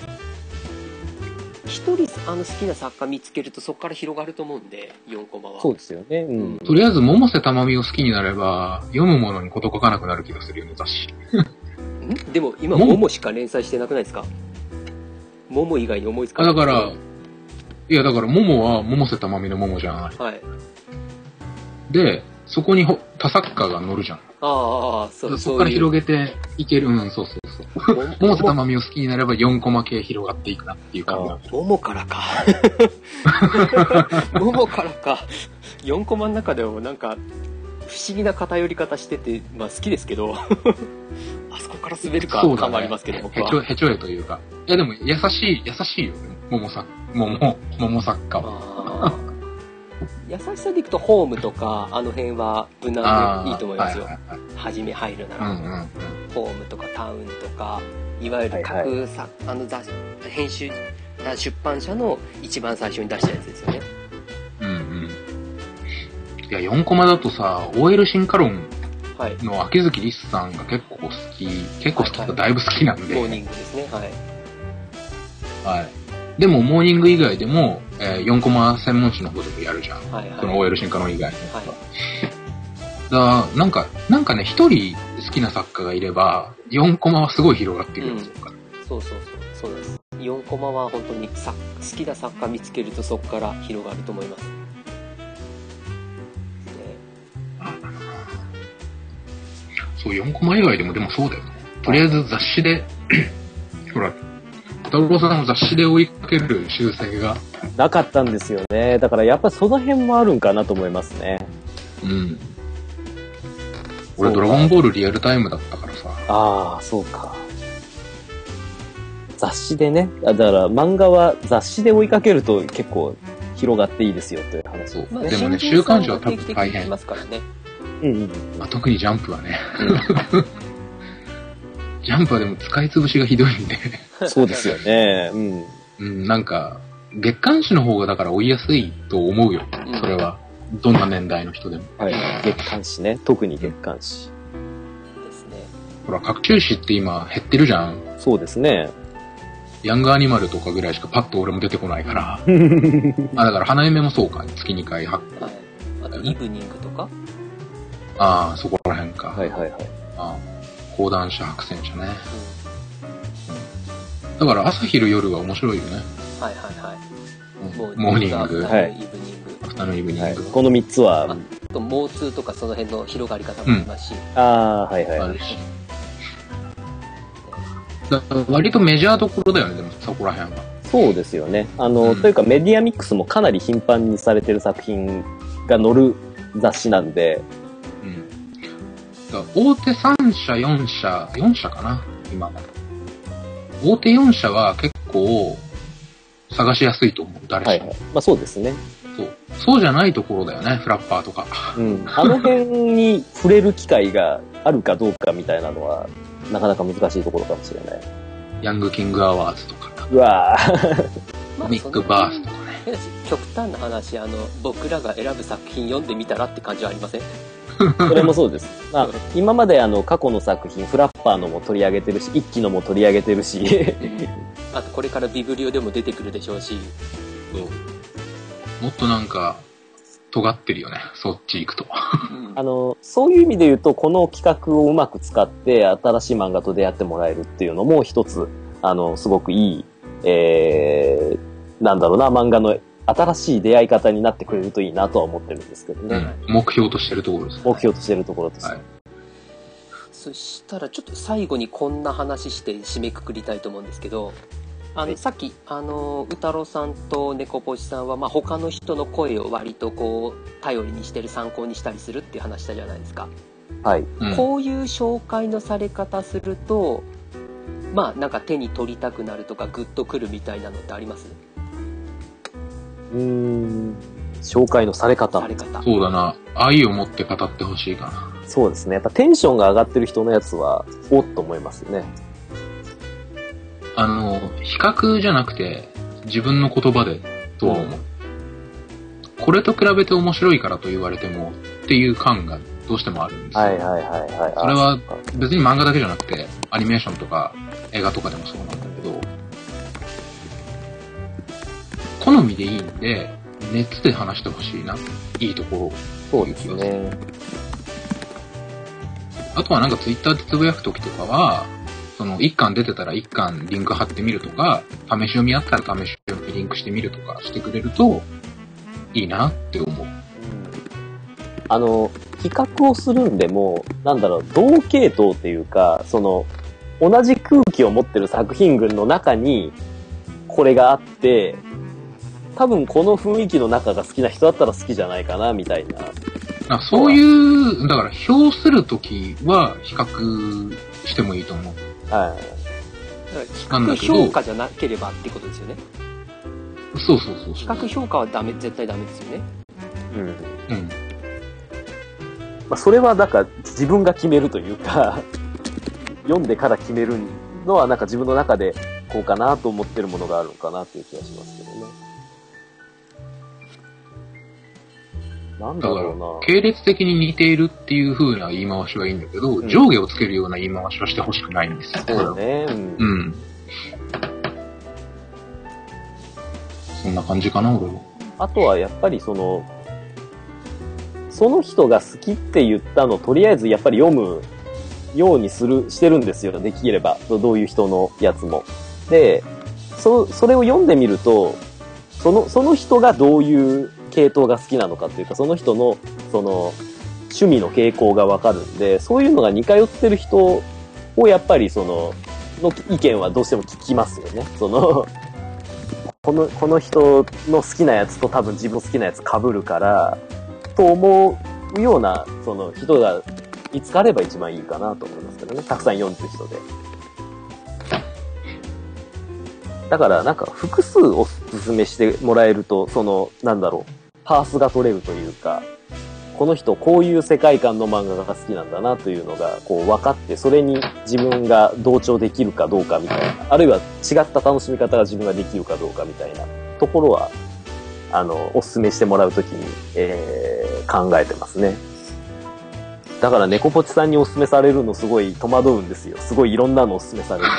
Speaker 1: 一人あの好きな作家見つけるとそこから広がると思うんで、よんコマは。
Speaker 3: そうですよね。うん。
Speaker 2: とりあえず百瀬珠美を好きになれば、読むものに事欠かなくなる気がするよね、雑誌。
Speaker 1: んでも今、桃しか連載してなくないですか？桃以外に思いつかない。
Speaker 2: だから、いやだから桃は百瀬珠美の桃じゃない。
Speaker 1: はい。
Speaker 2: で、そこにほ他作家が乗るじゃん。
Speaker 1: ああ、そう。
Speaker 2: そこから広げていける。うん、そうそうそう。百瀬珠美を好きになればよんコマ系広がっていくなっていう感じなんだ。
Speaker 1: 桃からか。桃からか。よんコマの中でもなんか、不思議な偏り方してて、まあ好きですけど、あそこから滑るか感はありますけど、ね、僕は。
Speaker 2: へちょへちょえというか。いやでも優しい、優しいよね。桃作、桃、桃作家は。
Speaker 1: 優しさでいくとホームとか、あの辺は無難でいいと思いますよ。は, いはいはい、初め入るなら、うんうんうん。ホームとかタウンとか、いわゆる各さ、はいはい、あの雑編集、出版社の一番最初に出したやつですよね。
Speaker 2: うんうん。いや、よんコマだとさ、オーエル 進化論の秋月リスさんが結構好き、結構好きか、はいはい、だいぶ好きなんで。
Speaker 1: モーニングですね、はい。
Speaker 2: はい。でも、モーニング以外でも、えー、よんコマ専門誌の方でもやるじゃん。はいはい、この オーエル 進化論以外に。はい。だなんか、なんかね、一人好きな作家がいれば、よんコマはすごい広がってるよ、うん、そっから。
Speaker 1: そうそうそう、そうです。よんコマは本当にさ好きな作家見つけるとそこから広がると思います。
Speaker 2: そう、よんコマ以外でもでもそうだよね。とりあえず雑誌で、ほら、太郎さんも雑誌で追いかける習性が。
Speaker 3: なかったんですよね。だからやっぱりその辺もあるんかなと思いますね。
Speaker 2: うん。俺ドラゴンボールリアルタイムだったからさ。
Speaker 3: ああ、そうか。雑誌でね。だから漫画は雑誌で追いかけると結構広がっていいですよという話を。
Speaker 2: まあ、でもね、週刊誌は多分大変。
Speaker 1: ますからね。
Speaker 2: うんうん。まあ、特にジャンプはね。うんジャンプはでも使い潰しがひどいんで。
Speaker 3: そうですよね。うん。
Speaker 2: うん、なんか、月刊誌の方がだから追いやすいと思うよ。うん、それは。どんな年代の人でも。
Speaker 3: はい。月刊誌ね。特に月刊誌。
Speaker 1: ですね。
Speaker 2: ほら、拡張誌って今減ってるじゃん。
Speaker 3: そうですね。
Speaker 2: ヤングアニマルとかぐらいしかパッと俺も出てこないから。あ、だから花嫁もそうか。月にかい発行。はい。
Speaker 1: あと、イブニングとか
Speaker 2: ああ、そこら辺か。
Speaker 3: はいはいはい。
Speaker 2: ああ。講談社、白戦社ね、うん。だから朝昼夜は面白いよね。
Speaker 1: はいはいはい。
Speaker 2: うん、モーニング、
Speaker 1: はい、イブニング、
Speaker 2: アフタヌーンイブニング、はい。
Speaker 3: このみっつは。
Speaker 1: あと、モーツーとかその辺の広がり方もありますし。
Speaker 3: うん、ああ、はいはい。あるし。
Speaker 2: だから割とメジャーどころだよね、でもそこら辺は。
Speaker 3: そうですよね。あの、うん、というかメディアミックスもかなり頻繁にされてる作品が載る雑誌なんで。
Speaker 2: 大手さん社、よん社、よん社かな今。大手よん社は結構探しやすいと思う、誰しも。はいはい。
Speaker 3: まあそうですね。
Speaker 2: そう。そうじゃないところだよね、フラッパーとか。
Speaker 3: うん。あの辺に触れる機会があるかどうかみたいなのは、なかなか難しいところかもしれない。
Speaker 2: ヤングキングアワーズとか。
Speaker 3: うわぁ。
Speaker 2: ミックバースとかね。
Speaker 1: 極端な話、あの、僕らが選ぶ作品読んでみたらって感じはありません？
Speaker 3: それもそうです。まあ、今まであの過去の作品、フラッパーのも取り上げてるし、一期のも取り上げてるし。
Speaker 1: あとこれからビブリオでも出てくるでしょうし。
Speaker 2: そうもっとなんか、尖ってるよね、そっち行くと。
Speaker 3: あの、そういう意味で言うと、この企画をうまく使って、新しい漫画と出会ってもらえるっていうのも一つ、あの、すごくいい、えー、なんだろうな、漫画の新しい出会い方になってくれるといいなとは思ってるんですけどね。
Speaker 2: うん、目標としてるところですね。
Speaker 3: 目標としてるところです。はい。
Speaker 1: そしたらちょっと最後にこんな話して締めくくりたいと思うんですけど、あの、はい、さっきあの宇太郎さんと猫星さんは、まあ、他の人の声を割とこう頼りにしてる、参考にしたりするっていう話したじゃないですか。
Speaker 3: はい。
Speaker 1: うん、こういう紹介のされ方すると、まあなんか手に取りたくなるとかグッとくるみたいなのってあります？
Speaker 3: うーん、紹介のされ方。
Speaker 1: され方。
Speaker 2: そうだな。愛を持って語ってほしいかな。
Speaker 3: そうですね。やっぱテンションが上がってる人のやつは、おっと思いますね。
Speaker 2: あの、比較じゃなくて、自分の言葉でどう思う、うん、これと比べて面白いからと言われてもっていう感がどうしてもあるんですよ。
Speaker 3: はいはいはいはい。
Speaker 2: それは別に漫画だけじゃなくて、アニメーションとか映画とかでもそうなんだけど、好みでいいんで、熱で話してほしいな。いいところ。
Speaker 3: そうですね。
Speaker 2: あとはなんかツイッターでつぶやくときとかは、その一巻出てたら一巻リンク貼ってみるとか、試し読みあったら試し読みリンクしてみるとかしてくれると、いいなって思う。うん、
Speaker 3: あの、比較をするんでも、なんだろう、同系統っていうか、その、同じ空気を持ってる作品群の中に、これがあって、多分この雰囲気の中が好きな人だったら好きじゃないかな、みたいな。
Speaker 2: あ、そういう、だから評するときは比較してもいいと思う。
Speaker 3: はい。
Speaker 1: 比較評価じゃなければってことですよね。
Speaker 2: そうそうそうそう。
Speaker 1: 比較評価はダメ、絶対ダメですよね。
Speaker 3: うん。うん。
Speaker 2: ま
Speaker 3: あ、それはなんか自分が決めるというか、読んでから決めるのはなんか自分の中でこうかなと思ってるものがあるのかなっていう気がしますけどね。なんだろうな。
Speaker 2: 系列的に似ているっていう風な言い回しはいいんだけど、うん、上下をつけるような言い回しはしてほしくないんですよ。
Speaker 3: そうね。うん。
Speaker 2: うん。そんな感じかな、俺は。
Speaker 3: あとはやっぱりその、その人が好きって言ったのをとりあえずやっぱり読むようにする、してるんですよ。できれば。どういう人のやつも。で、そ、それを読んでみると、その、その人がどういう系統が好きなのかっていうか、その人の、その、趣味の傾向がわかるんで、そういうのが似通ってる人をやっぱりその、の意見はどうしても聞きますよね。その、この、この人の好きなやつと多分自分好きなやつ被るから、と思うような、その人が見つかれば一番いいかなと思いますけどね。たくさん読んでる人で。だからなんか複数おすすめしてもらえると、その、なんだろう、パースが取れるというか、この人こういう世界観の漫画が好きなんだなというのがこう分かって、それに自分が同調できるかどうかみたいな、あるいは違った楽しみ方が自分ができるかどうかみたいなところは、あの、おすすめしてもらうときに、えー、考えてますね。だから猫ポチさんにおすすめされるのすごい戸惑うんですよ。すごいいろんなのおすすめされる。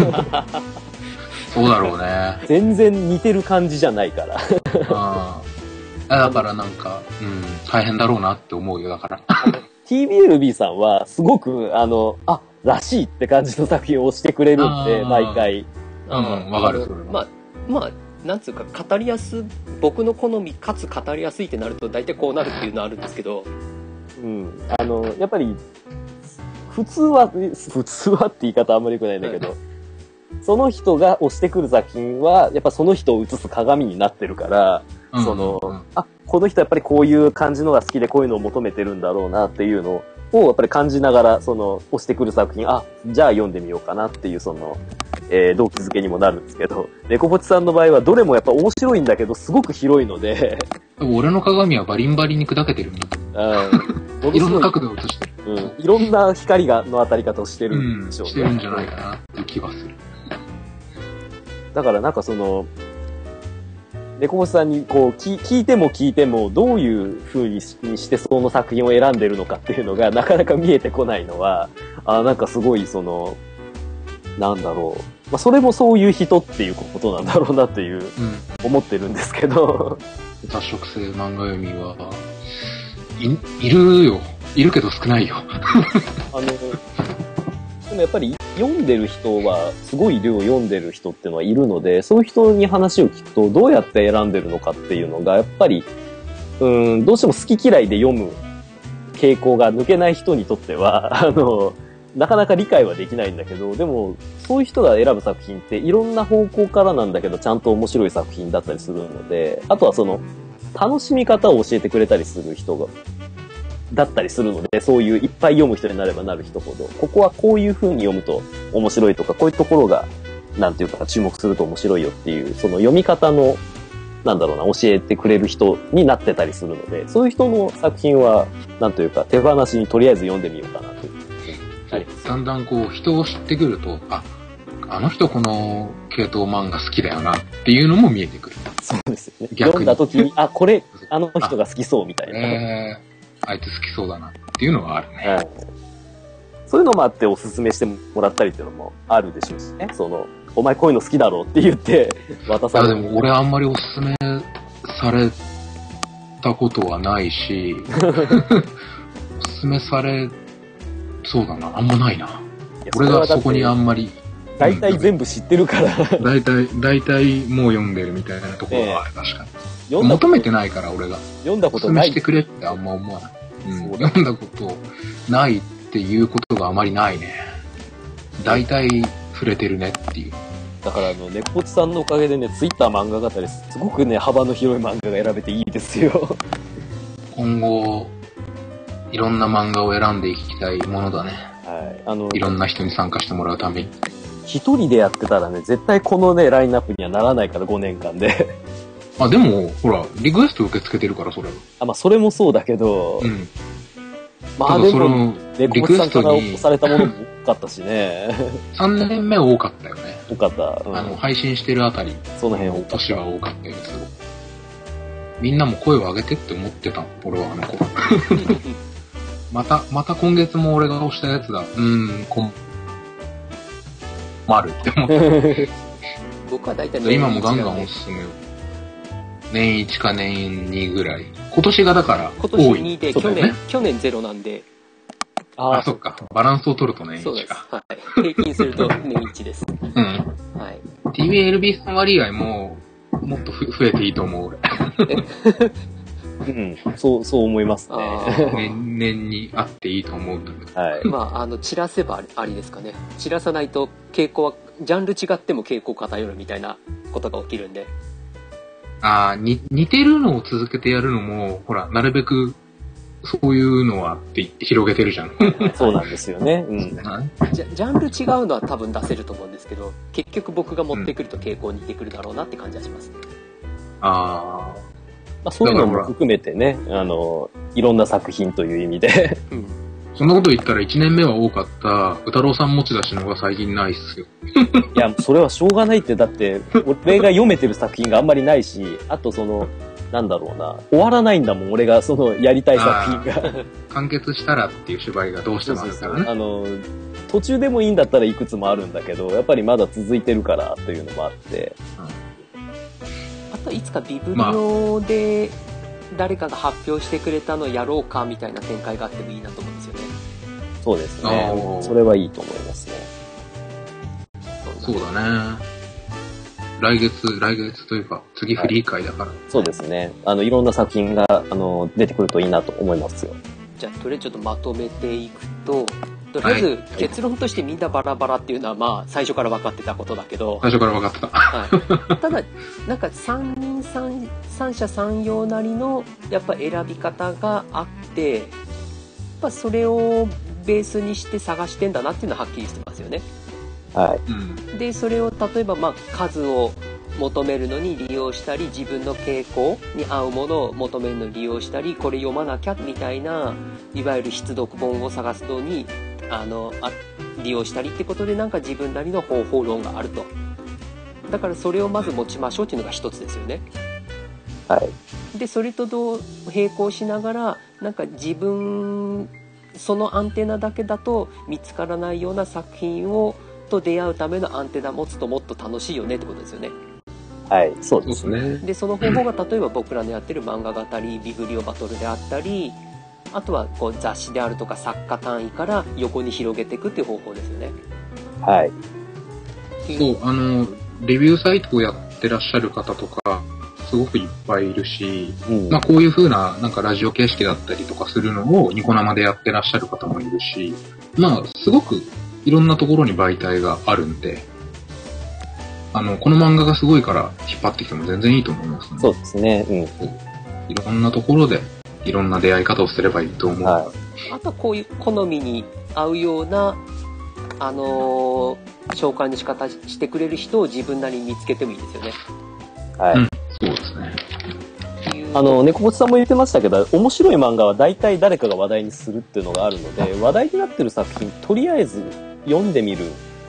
Speaker 2: そうだろうね。
Speaker 3: 全然似てる感じじゃないから。
Speaker 2: あだからなんか、うん、大変だろうなって思うよ、だから。
Speaker 3: ティービーエルビー さんはすごく、あの、あ、らしいって感じの作品を押してくれるんで、毎回。
Speaker 2: うん、わかる、それは。
Speaker 1: まあ、まあ、なんつうか、語りやす、僕の好みかつ語りやすいってなると、大体こうなるっていうのはあるんですけど。
Speaker 3: うん。あの、やっぱり、普通は、普通はって言い方あんまり良くないんだけど、はい、その人が押してくる作品は、やっぱその人を映す鏡になってるから、その、うんうん、あ、この人やっぱりこういう感じのが好きでこういうのを求めてるんだろうなっていうのをやっぱり感じながら、その、押してくる作品、あ、じゃあ読んでみようかなっていうその、えー、動機づけにもなるんですけど、猫ポチさんの場合はどれもやっぱ面白いんだけど、すごく広いので。
Speaker 2: 俺の鏡はバリンバリンに砕けてるんだ。うん。いろんな角度を映してる。
Speaker 3: うん。いろんな光が、の当たり方をしてるんでしょうね。
Speaker 2: うん、してるんじゃないかなっていう気がする。
Speaker 3: だからなんかその、猫星さんにこう聞、聞いても聞いてもどういう風にしてその作品を選んでるのかっていうのがなかなか見えてこないのは、あ、なんかすごいその、なんだろう。まあ、それもそういう人っていうことなんだろうなっていう、うん、思ってるんですけど。
Speaker 2: 多色性漫画読みは、い、いるよ。いるけど少ないよ。
Speaker 3: あの、でもやっぱり読んでる人は、すごい量読んでる人っていうのはいるので、そういう人に話を聞くと、どうやって選んでるのかっていうのが、やっぱり、うーん、どうしても好き嫌いで読む傾向が抜けない人にとっては、あの、なかなか理解はできないんだけど、でも、そういう人が選ぶ作品っていろんな方向からなんだけど、ちゃんと面白い作品だったりするので、あとはその、楽しみ方を教えてくれたりする人が、だったりするので、そういういっぱい読む人になればなる人ほど、ここはこういう風に読むと面白いとか、こういうところが、なんていうか注目すると面白いよっていう、その読み方の、なんだろうな、教えてくれる人になってたりするので、そういう人の作品は、なんというか手放しにとりあえず読んでみようかなという。
Speaker 2: だんだんこう人を知ってくると、あ、 あの人この系統漫画好きだよなっていうのも見えてくる。
Speaker 3: そうですよね。読んだ時に、あ、これ、あの人が好きそうみたいな。
Speaker 2: えー、あいつ好きそうだなっていうのはあるね。はい、
Speaker 3: そういうのもあっておすすめしてもらったりっていうのもあるでしょうしね。その、お前こういうの好きだろうって言って渡される。
Speaker 2: いやでも俺あんまりおすすめされたことはないし、おすすめされ、そうだな、あんまないな。俺がそこにあんまり。
Speaker 3: 大体全部知ってるから。
Speaker 2: 大体、大体もう読んでるみたいなところはある、確かに。求めてないから俺が。
Speaker 3: 読んだことない。
Speaker 2: おすすめしてくれってあんま思わない。うん、読んだことないっていうことがあまりないね。大体触れてるねっていう。
Speaker 3: だからあの、ねこちさんのおかげでね、ツイッター漫画語りすごくね、幅の広い漫画が選べていいですよ。
Speaker 2: 今後、いろんな漫画を選んでいきたいものだね。はい。あの、いろんな人に参加してもらうために。
Speaker 3: 一人でやってたらね、絶対このね、ラインナップにはならないから、ごねんかんで。
Speaker 2: あ、でも、ほら、リクエスト受け付けてるから、それは。
Speaker 3: あ、まあ、それもそうだけど、うん。まあ、でも、ねこちさんから押されたものも多かったしね。
Speaker 2: さんねんめ多かったよね。
Speaker 3: 多かった。
Speaker 2: うん、あの、配信してるあたり。
Speaker 3: その辺多かった。
Speaker 2: 年は多かったよね、すごく。みんなも声を上げてって思ってた、俺はあの子。また、また今月も俺が押したやつだ。うーん、こん、まるって思って。
Speaker 1: 僕は大体年
Speaker 2: 今もガンガンおすすめを。年いちか年にぐらい。今年がだから多い。
Speaker 1: 今年にで、去年、ね、去年ゼロなんで。
Speaker 2: ああ、そっか。バランスを取ると年いちか。そうです。
Speaker 1: はい。平均すると年いちです。うん。
Speaker 2: はい。ティービーエルビー さん割合も、もっとふ増えていいと思う、俺。
Speaker 3: うん、そう、そう思いますね。
Speaker 2: 年々にあっていいと思うんだけど。
Speaker 1: はい。まあ、あの、散らせばありですかね。散らさないと傾向は、ジャンル違っても傾向偏るみたいなことが起きるんで。
Speaker 2: ああ、に、似てるのを続けてやるのも、ほら、なるべく、そういうのはって言って広げてるじゃん。
Speaker 3: そうなんですよね。うん。
Speaker 1: ジャ、ジャンル違うのは多分出せると思うんですけど、結局僕が持ってくると傾向似てくるだろうなって感じはします。うん、
Speaker 2: ああ。
Speaker 3: まあ、そういうのも含めてね、あの、いろんな作品という意味で。
Speaker 2: うん、そんなこと言ったらいちねんめは多かった、宇太郎さん持ち出しのが最近ないっすよ。
Speaker 3: いや、それはしょうがないって、だって、俺が読めてる作品があんまりないし、あとその、なんだろうな、終わらないんだもん、俺がその、やりたい作品が。
Speaker 2: 完結したらっていう芝居がどうしてもあるからね。
Speaker 3: あの、途中でもいいんだったらいくつもあるんだけど、やっぱりまだ続いてるからというのもあって。うん
Speaker 1: いつかビブリオで誰かが発表してくれたのやろうかみたいな展開があってもいいなと思うんですよね。
Speaker 3: そうですね。それはいいと思いますね。
Speaker 2: そうだね。来月、来月というか、次フリー会だから、はい。
Speaker 3: そうですね。あの、いろんな作品が、あの、出てくるといいなと思いますよ。
Speaker 1: じゃあ、とりあえずちょっとまとめていくと、とりあえず結論としてみんなバラバラっていうのはまあ最初から分かってたことだけど
Speaker 2: 最初から分かってた、
Speaker 1: はい、ただなんか三人三三者三様なりのやっぱ選び方があってやっぱそれをベースにして探してんだなっていうのははっきりしてますよね。
Speaker 3: はい。
Speaker 1: でそれを例えばまあ数を求めるのに利用したり自分の傾向に合うものを求めるのに利用したりこれ読まなきゃみたいないわゆる必読本を探すのにあのあ利用したりってことでなんか自分なりの方法論があると。だからそれをまず持ちましょうっていうのが一つですよね。
Speaker 3: はい。
Speaker 1: でそれとどう並行しながらなんか自分そのアンテナだけだと見つからないような作品をと出会うためのアンテナ持つともっと楽しいよねってことですよね。
Speaker 3: はい、そうですね。
Speaker 1: でその方法が例えば僕らのやってる漫画語りビブリオバトルであったりあとはこう雑誌であるとか作家単位から横に広げていくっていう方法ですよね。
Speaker 3: はい。
Speaker 2: そう、あの、レビューサイトをやってらっしゃる方とか、すごくいっぱいいるし、うん、まあこういう風な、なんかラジオ形式だったりとかするのをニコ生でやってらっしゃる方もいるし、まあすごくいろんなところに媒体があるんで、あの、この漫画がすごいから引っ張ってきても全然いいと思いますね。
Speaker 3: そうですね。うん。
Speaker 2: いろんなところで、いろんな出会い方をすればいいと思う。はい、
Speaker 1: あとはこういう好みに合うような、あのー、紹介の仕方してくれる人を自分なりに見つけてもいいですよね。
Speaker 3: はい。うん、
Speaker 2: そうですね。
Speaker 3: あの、猫持さんも言ってましたけど、面白い漫画は大体誰かが話題にするっていうのがあるので、話題になってる作品、とりあえず読んでみる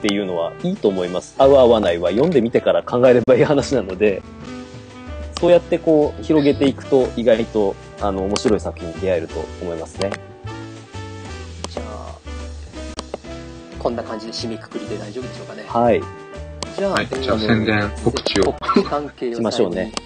Speaker 3: っていうのはいいと思います。合う合わないは読んでみてから考えればいい話なので、そうやってこう広げていくと意外とあの面白い作品に出会えると思いますね。
Speaker 1: じゃあこんな感じで締めくくりで大丈夫でしょうかね。
Speaker 3: はい。
Speaker 1: じゃあ、
Speaker 2: はい、じゃあ宣伝告知を
Speaker 1: 告知関係を
Speaker 3: しましょうね。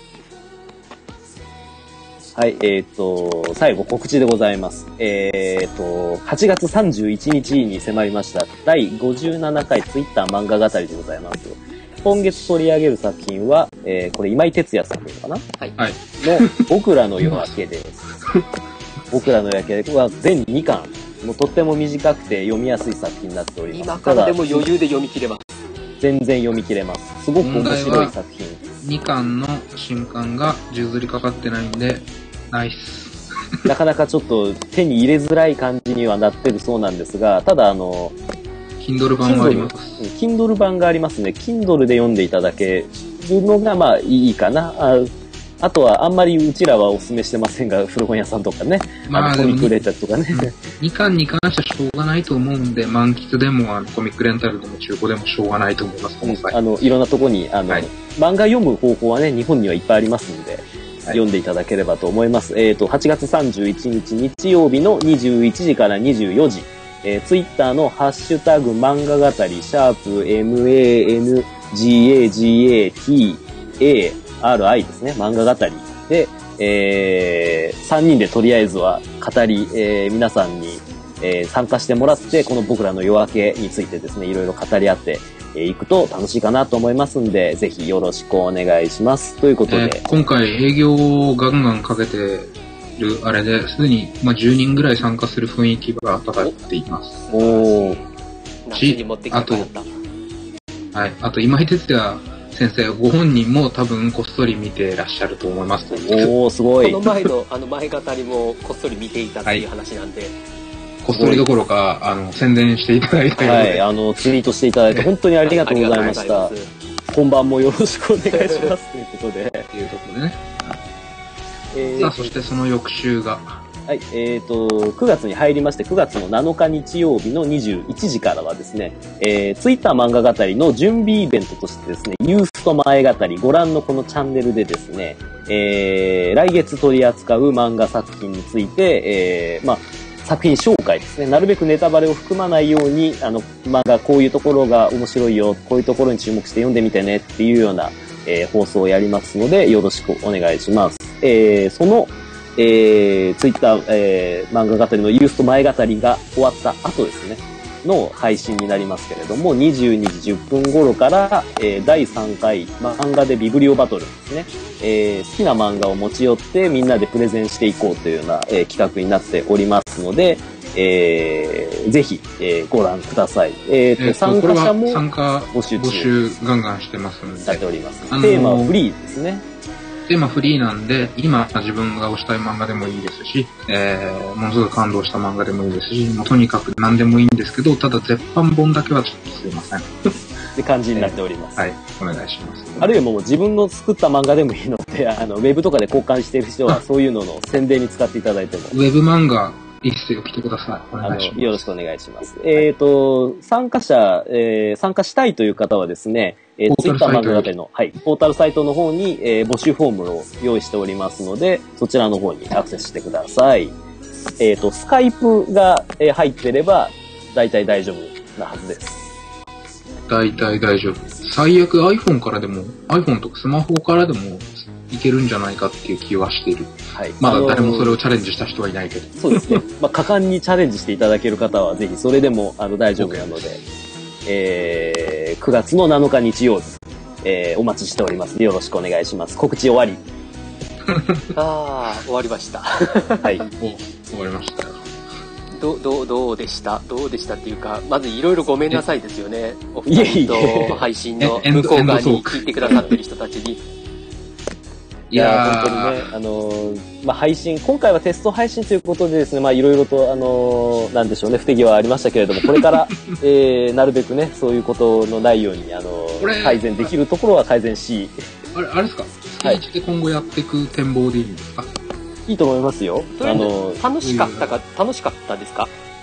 Speaker 3: はい、えっ、ー、と、最後告知でございます。えっ、ー、と、はちがつさんじゅういちにちに迫りましただいごじゅうななかいツイッター漫画語りでございます。今月取り上げる作品は、えー、これ今井哲也さんというのかな、
Speaker 1: はい、
Speaker 3: の僕らの夜明けです。僕らの夜明けは全にかん、もうとっても短くて読みやすい作品になっております。
Speaker 1: 今からでも余裕で読み切れます。
Speaker 3: 全然読み切れます。すごく面白い作品。
Speaker 2: にかんの新刊がじゅうずりかかってないんで、ナイス。
Speaker 3: なかなかちょっと手に入れづらい感じにはなってるそうなんですが、ただあの、
Speaker 2: Kindle 版があります。
Speaker 3: Kindle 版がありますね。Kindle で読んでいただけるのがまあいいかな。あ, あとはあんまりうちらはお勧めしてませんが、古本屋さんとかね、まあ、コミックレンタルとかね。
Speaker 2: にかんに関してはしょうがないと思うんで、満喫でもあのコミックレンタルでも中古でもしょうがないと思います。この際
Speaker 3: あのいろんなとこにあの、はい、漫画読む方法はね、日本にはいっぱいありますので。はい、読んでいただければと思います。えっ、ー、と、はちがつさんじゅういちにち日曜日のにじゅういちじからにじゅうよじ、えー、ツイッターのハッシュタグ漫画語り、シャープ エムエーエヌジーエージーエーティーエーアールアイ ですね、漫画語りで、えー、さんにんでとりあえずは語り、えー、皆さんに、えー、参加してもらって、この僕らの夜明けについてですね、いろいろ語り合って行くと楽しいかなと思いますんで、ぜひよろしくお願いします。ということで。え
Speaker 2: ー、今回営業をガンガンかけてるあれで、すでに、まあ、じゅうにんぐらい参加する雰囲気が漂っています。
Speaker 1: おー。夏に持ってきてくれた。
Speaker 2: はい。あと、今井哲也先生ご本人も多分こっそり見てらっしゃると思います。
Speaker 3: おー、すごい。
Speaker 1: この前の、あの前語りもこっそり見ていたっていう話なんで。はい、
Speaker 2: こっそりどころか、あの、宣伝していただいたようで。
Speaker 3: はい、あの、ツイートしていただいて、本当にありがとうございました。本番もよろしくお願いします。ということで。
Speaker 2: というところでね。えー、さあ、そしてその翌週が。
Speaker 3: はい、えっ、ー、と、くがつに入りまして、くがつのなのか日曜日のにじゅういちじからはですね、えー、ツイッター漫画語りの準備イベントとしてですね、ユースト前語り、ご覧のこのチャンネルでですね、えー、来月取り扱う漫画作品について、えー、まあ、作品紹介ですね。なるべくネタバレを含まないように、あの、漫画こういうところが面白いよ、こういうところに注目して読んでみてねっていうような、えー、放送をやりますので、よろしくお願いします。えー、その、えー、ツイッター、えー、漫画語りのユースト前語りが終わった後ですね、の配信になりますけれども、にじゅうにじじゅっぷん頃から、えー、だいさんかい、漫画でビブリオバトルですね、えー、好きな漫画を持ち寄ってみんなでプレゼンしていこうというような、えー、企画になっておりますので、えー、ぜひ、えー、ご覧ください。えーと、えー、と参加者も
Speaker 2: 参加募集募集ガンガンしてますので。
Speaker 3: やっております。テーマはフリーですね。
Speaker 2: テーマフリーなんで、今自分が推したい漫画でもいいですし、えー、ものすごく感動した漫画でもいいですし、もうとにかく何でもいいんですけど、ただ絶版本だけはちょっとすいません。
Speaker 3: って感じになっております。
Speaker 2: はい、お願いします。
Speaker 3: あるいはもう自分の作った漫画でもいいので、あの、ウェブとかで交換している人はそういうのの宣伝に使っていただいても。
Speaker 2: ウェブ漫画、いいっすよ、来てください。お願いします。
Speaker 3: あの、よろしくお願いします。えっ、ー、と、参加者、えー、参加したいという方はですね、えー、ツイッター漫画語りの、はい、ポータルサイトの方に、えー、募集フォームを用意しておりますので、そちらの方にアクセスしてください。えっ、ー、と、スカイプが、えー、入ってれば、大体大丈夫なはずです。
Speaker 2: 大体大丈夫。最悪 iPhone からでも、iPhone とかスマホからでもいけるんじゃないかっていう気はしている。はい。まだ誰もそれをチャレンジした人はいないけど。
Speaker 3: そうですね。まあ、果敢にチャレンジしていただける方は、ぜひそれでも、あの、大丈夫なので、えー、くがつのなのか日曜日、えー、お待ちしております。よろしくお願いします。告知終わり。
Speaker 1: ああ、終わりました。
Speaker 3: はい。
Speaker 2: 終わりましたよ。
Speaker 1: どどうどうでしたどうでしたっていうか、まずいろいろごめんなさいですよね。お二人と配信の向こう側に聞いてくださってる人たちに。
Speaker 3: いやー、本当にね、あのー、まあ、配信、今回はテスト配信ということでですね、まあ、いろいろと、あのー、なんでしょうね、不手際はありましたけれども、これから、えー、なるべくね、そういうことのないように、あのー、改善できるところは改善し。
Speaker 2: あれ、あれですか？はい。で今後やっていく展望でいいんですか？
Speaker 3: いいと思いますよ。
Speaker 1: あのー、楽しかったか、楽しかったですか？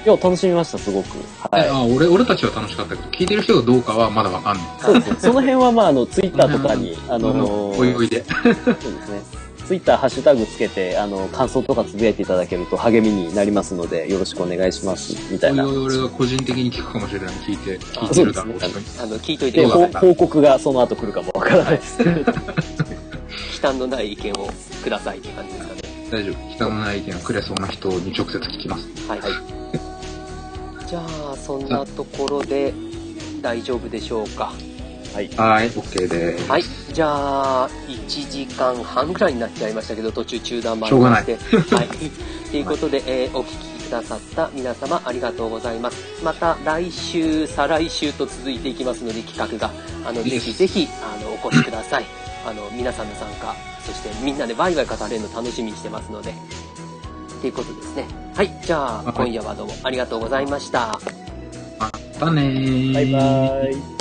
Speaker 3: いや、楽しみました、すごく。はい。
Speaker 2: あ俺、俺たちは楽しかったけど、聞いてる人がどうかはまだわかんない。
Speaker 3: そうですね。その辺は、まあ、あの、ツイッターとかに、あのー、
Speaker 2: おいおいで。
Speaker 3: そうですね。ツイッター、ハッシュタグつけて、あの、感想とかつぶやいていただけると励みになりますので、よろしくお願いします、みたいな。
Speaker 2: おいおい俺が個人的に聞くかもしれない。聞いて、聞いてるだろう、
Speaker 3: そうです
Speaker 1: ね、あの、聞いといて
Speaker 3: ください。報告がその後来るかもわからないですけど。忌
Speaker 1: 憚のない意見をくださいって感じですかね。
Speaker 2: 大丈夫。忌憚のない意見をくれそうな人に直接聞きます。
Speaker 1: はい。はい、じゃあ、そんなところで大丈夫でしょうか。
Speaker 3: はい。
Speaker 2: はい、OK です。
Speaker 1: はい。じゃあ、いちじかんはんぐらいになっちゃいましたけど、途中中断もありまして。
Speaker 2: しょうがない。
Speaker 1: はい。ということで、えー、お聞きくださった皆様ありがとうございます。また来週、再来週と続いていきますので、企画が、あの、ぜひぜひ、あの、お越しください。あの、皆さんの参加、そしてみんなでワイワイ語れるの楽しみにしてますので。ということですね。はい。じゃあ、今夜はどうもありがとうございました。
Speaker 2: またねー。
Speaker 3: バイバーイ。